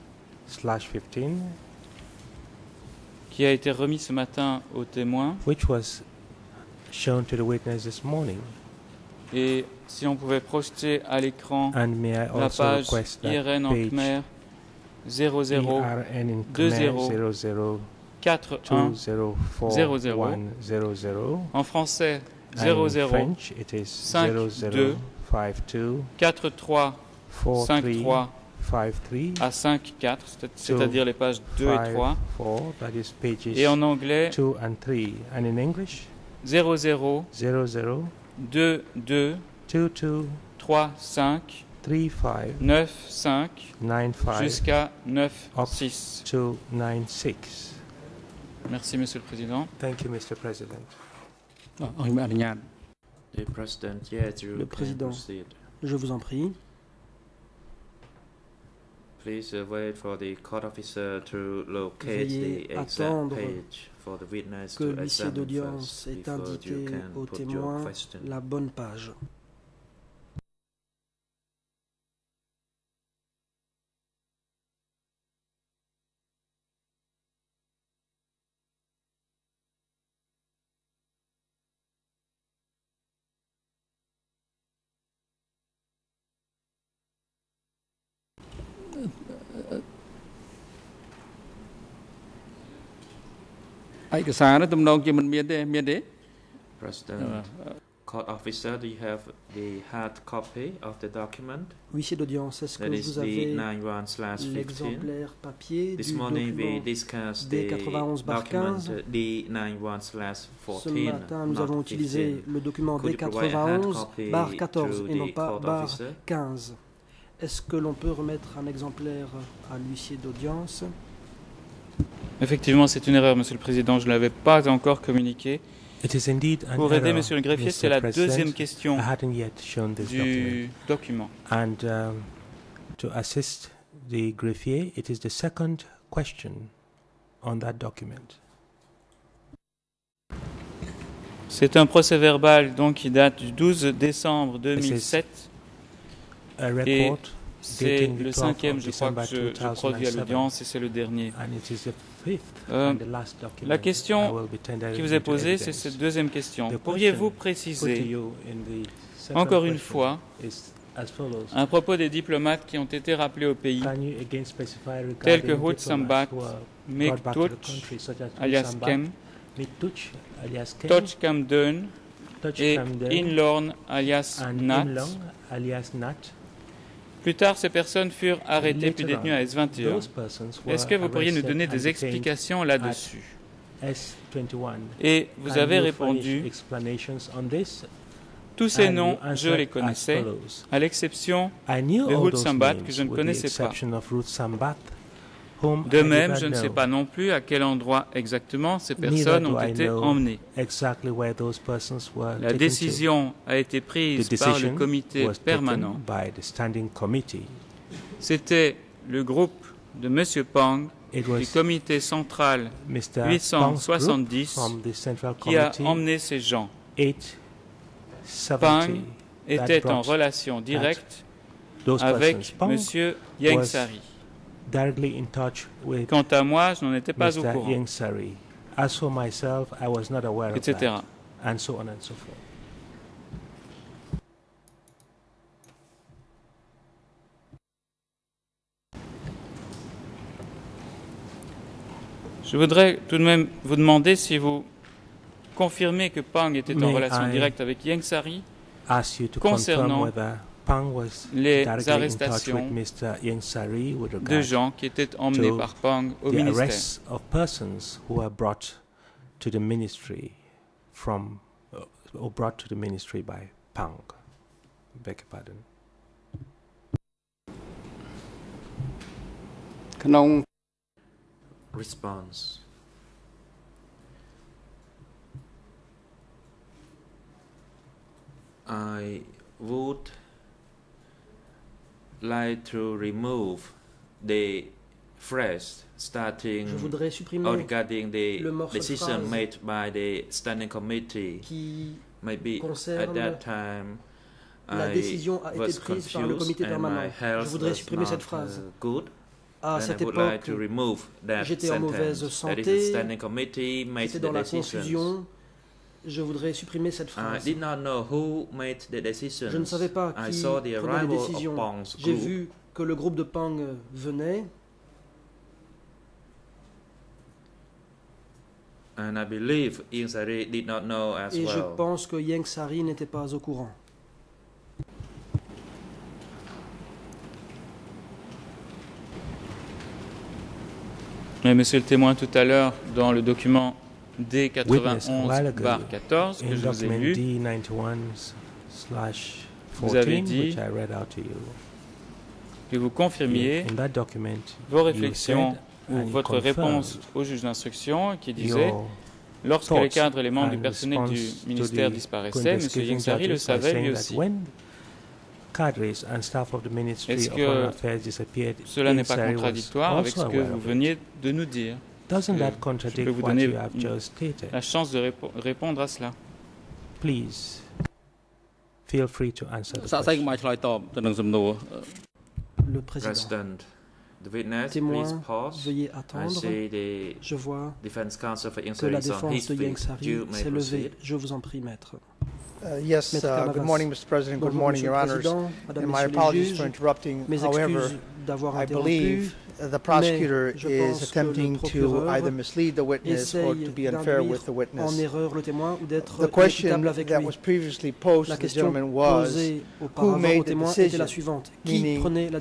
qui a été remis ce matin aux témoins. Et si on pouvait projeter à l'écran la page IRN en Khmer 00204100. En français 00525353 à 5-4, c'est-à-dire les pages 2 et 3. Et en anglais 00 22 35 95 jusqu'à 96. Merci, Monsieur le Président. Thank you, Mr. President. Le Président, je vous en prie. Please wait for the court officer to locate Veuillez the exact attendre page for the witness que to l'huissier examine d'audience first ait before you indiqué can au put your témoin question. la bonne page. President, court officer, do you have the hard copy of the document? Huissier d'audience, est-ce que That is vous avez D91/15. l'exemplaire papier This du morning we document discussed the D91/15? document D91/14. Ce matin, nous avons utilisé le document Could you provide a hard copy D91/14 to et non the pas court officer? /15. Est-ce que l'on peut remettre un exemplaire à l'huissier d'audience? Effectivement, c'est une erreur, Monsieur le Président. Je ne l'avais pas encore communiqué. Pour aider Monsieur le greffier, c'est la deuxième question du document. And to assist the greffier, it is the second question on that document. C'est un procès-verbal donc qui date du 12 décembre 2007. Et c'est le cinquième, je crois, que je produis à l'audience et c'est le dernier. La question qui vous est posée, c'est cette deuxième question. Pourriez-vous préciser, encore une fois, à propos des diplomates qui ont été rappelés au pays, tels que Hut Sambat, Mek Tuch, alias Kem, Toch Kam Deun et In Lorn, alias Nat. Plus tard, ces personnes furent arrêtées puis détenues à S21. Est-ce que vous pourriez nous donner des explications là-dessus? Et vous avez répondu, tous ces noms, je les connaissais, à l'exception de Hut Sambat, que je ne connaissais pas. De même, je ne sais pas non plus à quel endroit exactement ces personnes ont été emmenées. La décision a été prise par le comité permanent. C'était le groupe de M. Pang du comité central 870 qui a emmené ces gens. Pang était en relation directe avec M. Ieng Sary. Quant à moi, je n'en étais pas au courant, etc. and so on and so forth. Je voudrais tout de même vous demander si vous confirmez que Pang était en relation directe avec Ieng Sary concernant les arrestations de gens qui étaient emmenés par Pang au ministère. Of persons who are brought to the ministry from or brought to the ministry by Pang. Beg your pardon. Response. I would like to remove the phrase starting regarding the decision made by the standing committee. Maybe at that time la décision a été prise par le comité permanent. Je voudrais supprimer cette phrase. À cette époque, j'étais en mauvaise santé, c'était dans la confusion. Je voudrais supprimer cette phrase. Je ne savais pas qui prenait les décisions. J'ai vu que le groupe de Pang venait. Et je pense que Ieng Sary n'était pas au courant. Mais monsieur le témoin, tout à l'heure, dans le document D91/14 que je vous ai lu, vous avez dit que vous confirmiez vos réflexions ou votre réponse au juge d'instruction qui disait « Lorsque les cadres et les membres du personnel du ministère disparaissaient, M. Ieng Sary le savait lui aussi ». Est-ce que cela n'est pas contradictoire avec ce que vous veniez de nous dire? Je peux vous donner la chance de répondre à cela. Please, feel free to answer the Le président. Témoin, veuillez attendre. Je vois que la défense de Ieng Sary s'est levée. Je vous en prie, maître. Yes, good morning, Mr. President. Good morning, Your Honors. And my apologies for interrupting. However, I believe the prosecutor is attempting to either mislead the witness or to be unfair with the witness. The question that was previously posed to the gentleman was, who made the decision? Meaning,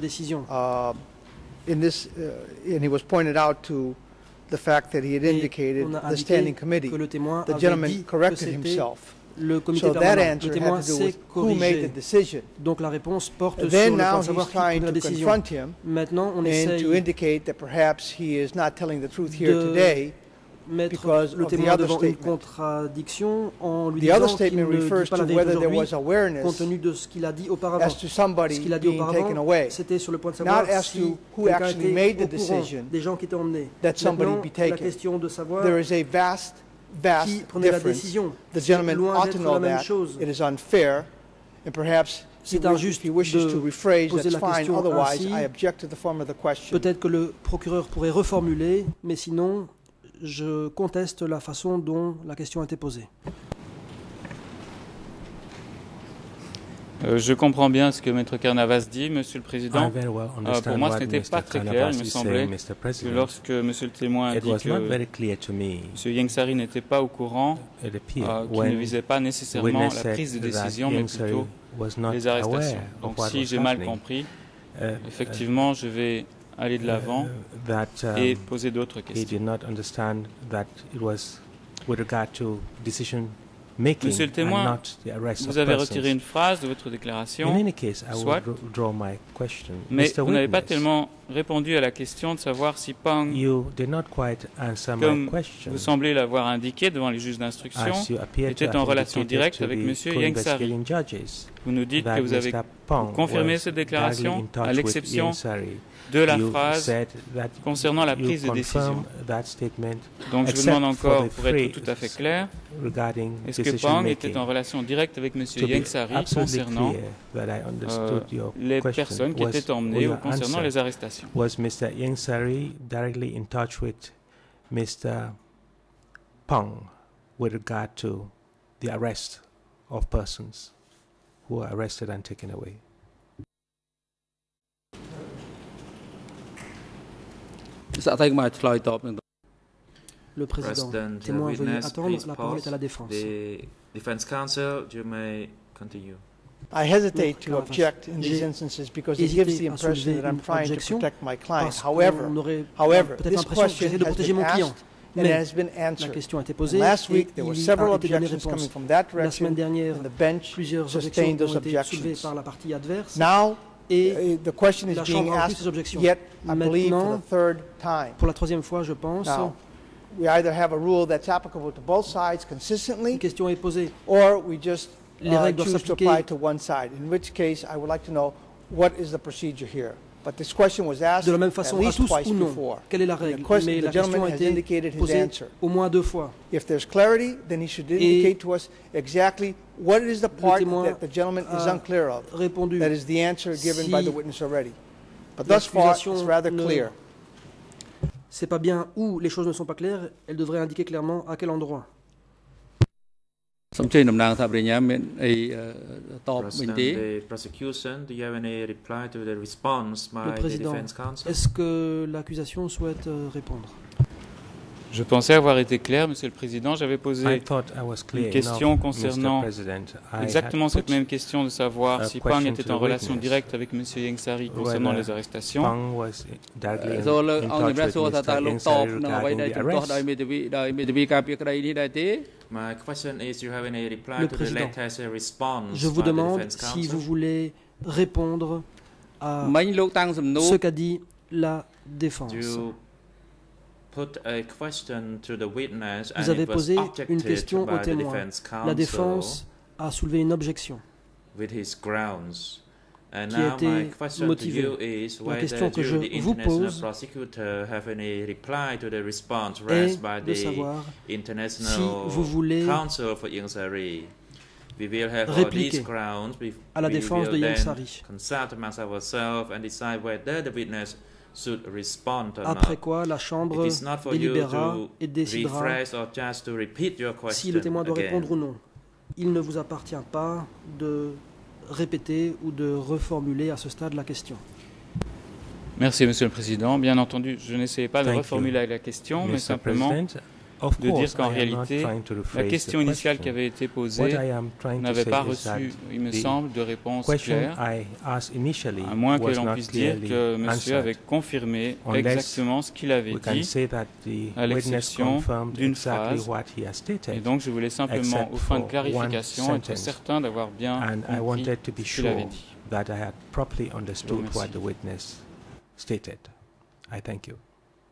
in this, and he was pointed out to the fact that he had indicated the standing committee. The gentleman corrected himself. So that answer had to do with who made the decision. Donc la réponse porte sur le point de savoir qui prend la décision. Maintenant, on essaie to indicate that perhaps he is not telling the truth here today because le of the témoin other devant une statement. contradiction en lui The other disant qu'il statement ne dit refers pas to la whether vérité there was aujourd'hui, awareness compte tenu de ce qu'il a dit auparavant. as to somebody Ce qu'il a dit being taken auparavant, away, c'était sur le point de savoir not as si to who quelqu'un actually était made the au courant decision des gens qui étaient emmenés. that somebody Maintenant, be la taken. question de savoir There is a vast qui prenait la difference. décision. The gentleman Loin ought d'être to know la même that. chose. It is unfair, and perhaps C'est injuste if he wishes to de rephrase, poser that's la fine. question Otherwise, ainsi. I object to the form of the question. Peut-être que le procureur pourrait reformuler, mais sinon, je conteste la façon dont la question a été posée. Je comprends bien ce que Maître Carnavas dit, Monsieur le Président. Pour moi, ce n'était pas très clair. Il me semblait que lorsque Monsieur le témoin a dit que M. Ieng Sary n'était pas au courant, qu'il ne visait pas nécessairement la prise de décision, mais plutôt les arrestations. Donc si j'ai mal compris, effectivement, je vais aller de l'avant et poser d'autres questions. Monsieur le témoin, vous avez retiré une phrase de votre déclaration, soit, mais vous n'avez pas tellement répondu à la question de savoir si Pang, comme vous semblez l'avoir indiqué devant les juges d'instruction, était en relation directe avec M. Ieng Sary. Vous nous dites que vous avez confirmé cette déclaration, à l'exception de la phrase concernant la prise de décision. Donc je vous demande encore, pour être tout à fait clair, est-ce que Pang était en relation directe avec M. Ieng Sary concernant les personnes qui étaient emmenées ou concernant les arrestations? Was Mr. Ieng Sary directly in touch with Mr. Pang with regard to the arrest of persons who are arrested and taken away. Le président témoin veuillez attendre, la parole est à la défense. The defense counsel, you may continue. I hesitate to object in these instances because it gives the impression that I'm trying to protect my client. However, this question has been asked and it has been answered. And last week there were several objections coming from that direction, and the bench sustained those objections. Now, the question is being asked yet, I believe, for the third time. Pour la troisième fois, je pense. Now, we either have a rule that's applicable to both sides consistently, une question est posée. Or we just choose to apply to one side, in which case I would like to know what is the procedure here. But this question was asked de la même façon, at least twice ou non. before. Quelle est la règle? Mais the gentleman has indicated his answer. Au moins 2 fois. If there's clarity, then he should indicate to us exactly what is the part that the gentleman is unclear of. That is the answer given by the witness already. But thus far, it's rather clear. C'est pas bien où les choses ne sont pas claires, elle devrait indiquer clairement à quel endroit. The prosecution, do you have any reply to the response by the defense counsel? Est-ce que l'accusation souhaite répondre? Je pensais avoir été clair, Monsieur le Président. J'avais posé une question concernant exactement cette même question de savoir si Pang était en relation directe avec Monsieur Ieng Sary concernant les arrestations. My question is, do you have any reply to the latest response? Je vous demande si vous voulez répondre à ce qu'a dit la défense. Vous avez posé une question au témoin. La défense a soulevé une objection qui a été motivée. La question que je vous pose est de savoir si vous voulez répliquer à la défense de Ieng Sary. Après quoi, la Chambre délibérera et décidera si le témoin doit répondre ou non. Il ne vous appartient pas de répéter ou de reformuler à ce stade la question. Merci, Monsieur le Président. Bien entendu, je n'essayais pas de reformuler la question, mais simplement de dire qu'en réalité, la question initiale qui avait été posée n'avait pas reçu, il me semble, de réponse claire, à moins que l'on puisse dire que monsieur avait confirmé exactement ce qu'il avait dit, à l'exception d'une phrase. Et donc, je voulais simplement, au fin de clarification, être certain d'avoir bien compris ce qu'il avait dit. I thank you.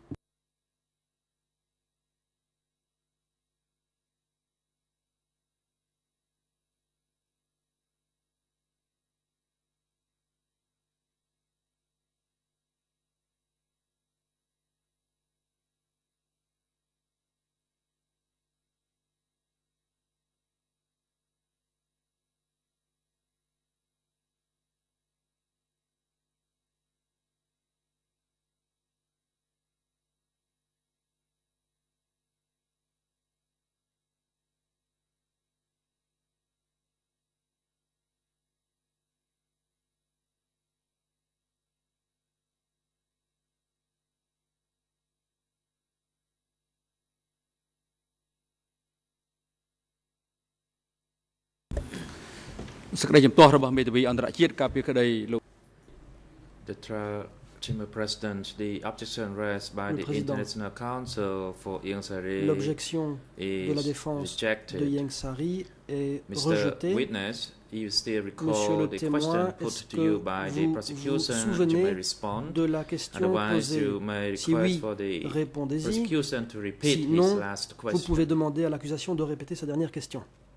The Chamber President, the objection raised by the International Council for Ieng Sary, l'objection de la défense de Ieng Sary est rejetée. Witness, you still recall the question put to you by the prosecution, you may respond. De la question Otherwise, you may request for the prosecution to repeat his last question. Vous pouvez demander à l'accusation de répéter sa dernière question.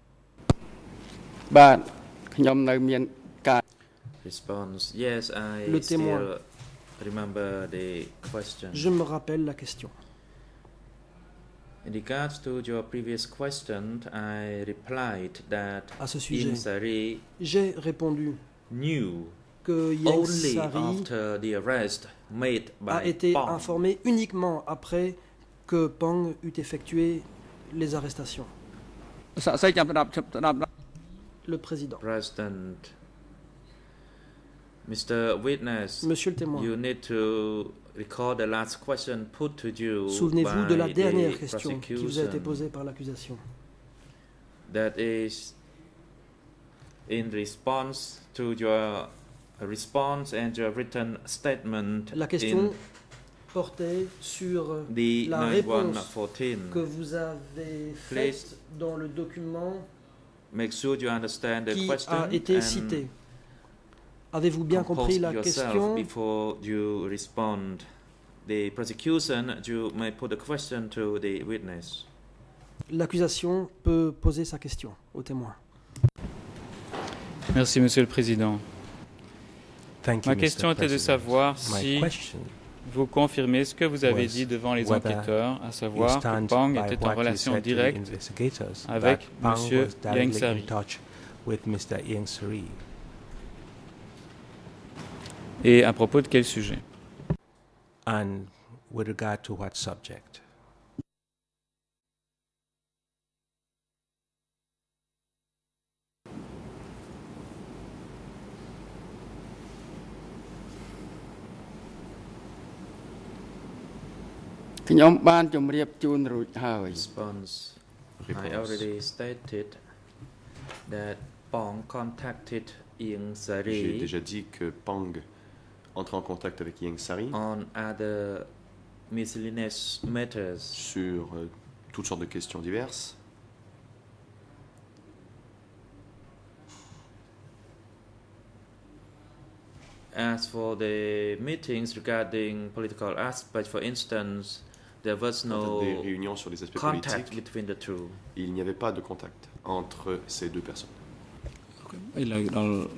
Response, yes, I le témoin. Still remember the question. Je me rappelle la question. In regards to your previous question, I replied that à ce sujet, Ieng Sary j'ai répondu que Ieng Sary a été informé uniquement après que Pang eut effectué les arrestations. Le président. President, Mr. Witness, Monsieur le témoin, you need to recall the last question put to you. Souvenez-vous de la dernière question qui vous a été posée par l'accusation. That is in response to your response and your written statement. La question portait sur la réponse que vous avez faite dans le document make sure you understand the qui question a été cité. Avez-vous bien compris la question? Before you respond, the prosecution, you may put a question to the witness. L'accusation peut poser sa question au témoin. Merci, Monsieur le Président. Ma question était de savoir si vous confirmez ce que vous avez dit devant les enquêteurs, à savoir que Pang était en relation directe avec M. Ieng Sary. Et à propos de quel sujet? And with regard to what subject? Response. I already stated that Pang contacted Ieng Sary. J'ai déjà dit que Pang entre en contact avec Ieng Sary on other miscellaneous matters. Sur toutes sortes de questions diverses. As for the meetings regarding political aspects, for instance, there was no des réunions sur les aspects contact politiques. Between the two. Il n'y avait pas de contact entre ces deux personnes. President,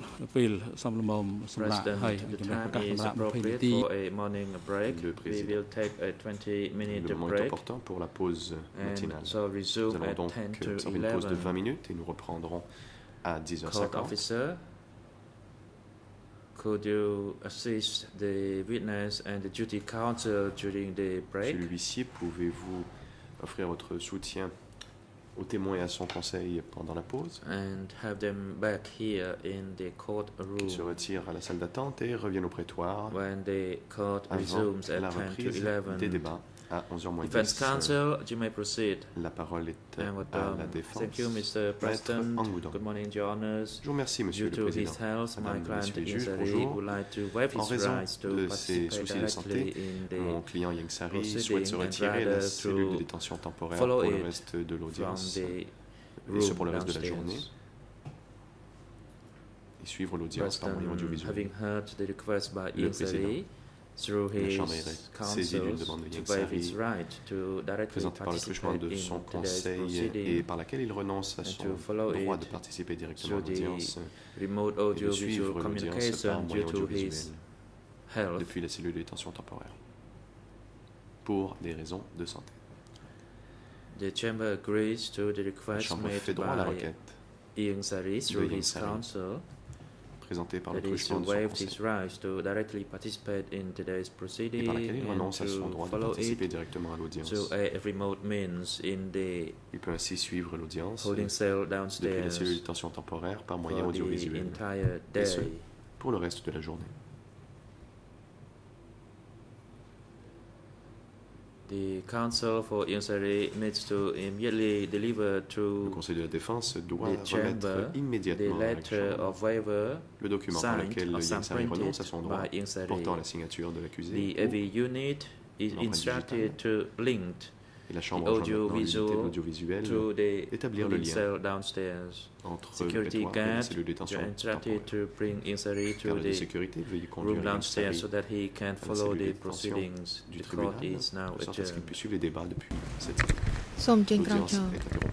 the time is appropriate for a morning break. We will take a 20-minute Le moment est break. important pour la pause matinale. So Nous resume allons at donc 10 to faire une pause de 11. 20 minutes et nous reprendrons à 10h50. Court officer, could you assist the witness and the duty counsel during the break? Monsieur l'huissier, pouvez-vous offrir votre soutien au témoin et à son conseil pendant la pause? And have them back here in the courtroom. Ils se retirent à la salle d'attente et reviennent au prétoire When the court avant resumes at la 10 to reprise 11. des débats à 11h moins Defense 10. counsel, you may proceed. La parole est à la défense. Thank you, Mr. President. Good morning, Your Honors. Je vous remercie, Monsieur Due le to his Président. health, my Madame, Messieurs client les juges, Ieng Sary bonjour. would like to waive En his raison rights to de ses participate soucis de santé, directly in mon the client Ieng Sary proceeding souhaite se and retirer de la rather cellule de to détention temporaire follow pour le it reste de l'audience from the et ce pour le reste de la downstairs. journée et suivre l'audience par moyen audiovisuel. Having heard the request by Le Ieng président, Sary through la his Chambre est saisie d'une counsel demande de Ieng to waive his Sary right to directly présentée par le truchement participate de son in today's conseil proceeding et par laquelle il renonce à son to follow droit it de participer directement à through the l'audience remote et de audio-visual suivre l'audience par communication moyen due to his audiovisuel health. depuis la cellule de détention temporaire pour des raisons de santé. The chamber agrees to the La request Chambre fait made droit à la by requête Ieng Sary through Ieng his Sary counsel présentée par le that is truchement to de son waive conseil his rights to directly participate in today's et proceeding par laquelle il and renonce à son to droit de follow participer it directement à l'audience. to a remote means in the Il peut ainsi suivre l'audience holding cell depuis la downstairs cellule de détention temporaire par moyen for the audiovisuel entire et ce, day. pour le reste de la journée. The counsel for Ieng Sary needs to immediately deliver Le to Conseil de la Défense doit the chamber remettre the immédiatement à la letter Chambre of waiver le document par signed lequel or Ieng Sary renonce à printed son droit by Ieng Sary. portant la signature de l'accusé The AV unit is l'empreinte instructed to link et la Chambre the enjoint maintenant audio-visual l'unité de l'audiovisuel to the d'établir le holding lien cell downstairs. entre le Security prétoire et la guard, cellule de you're détention instructed temporaire. to bring Ieng Sary to Garde de the sécurité, veuillez room conduire Ieng downstairs Sary so that he can à la follow cellule de the détention proceedings. du The court tribunal, is now de sorte à ce qu'il adjourned. puisse suivre les débats depuis cette salle. សូមអញ្ជើញក្រោយ L'audience ចូល est interrompue.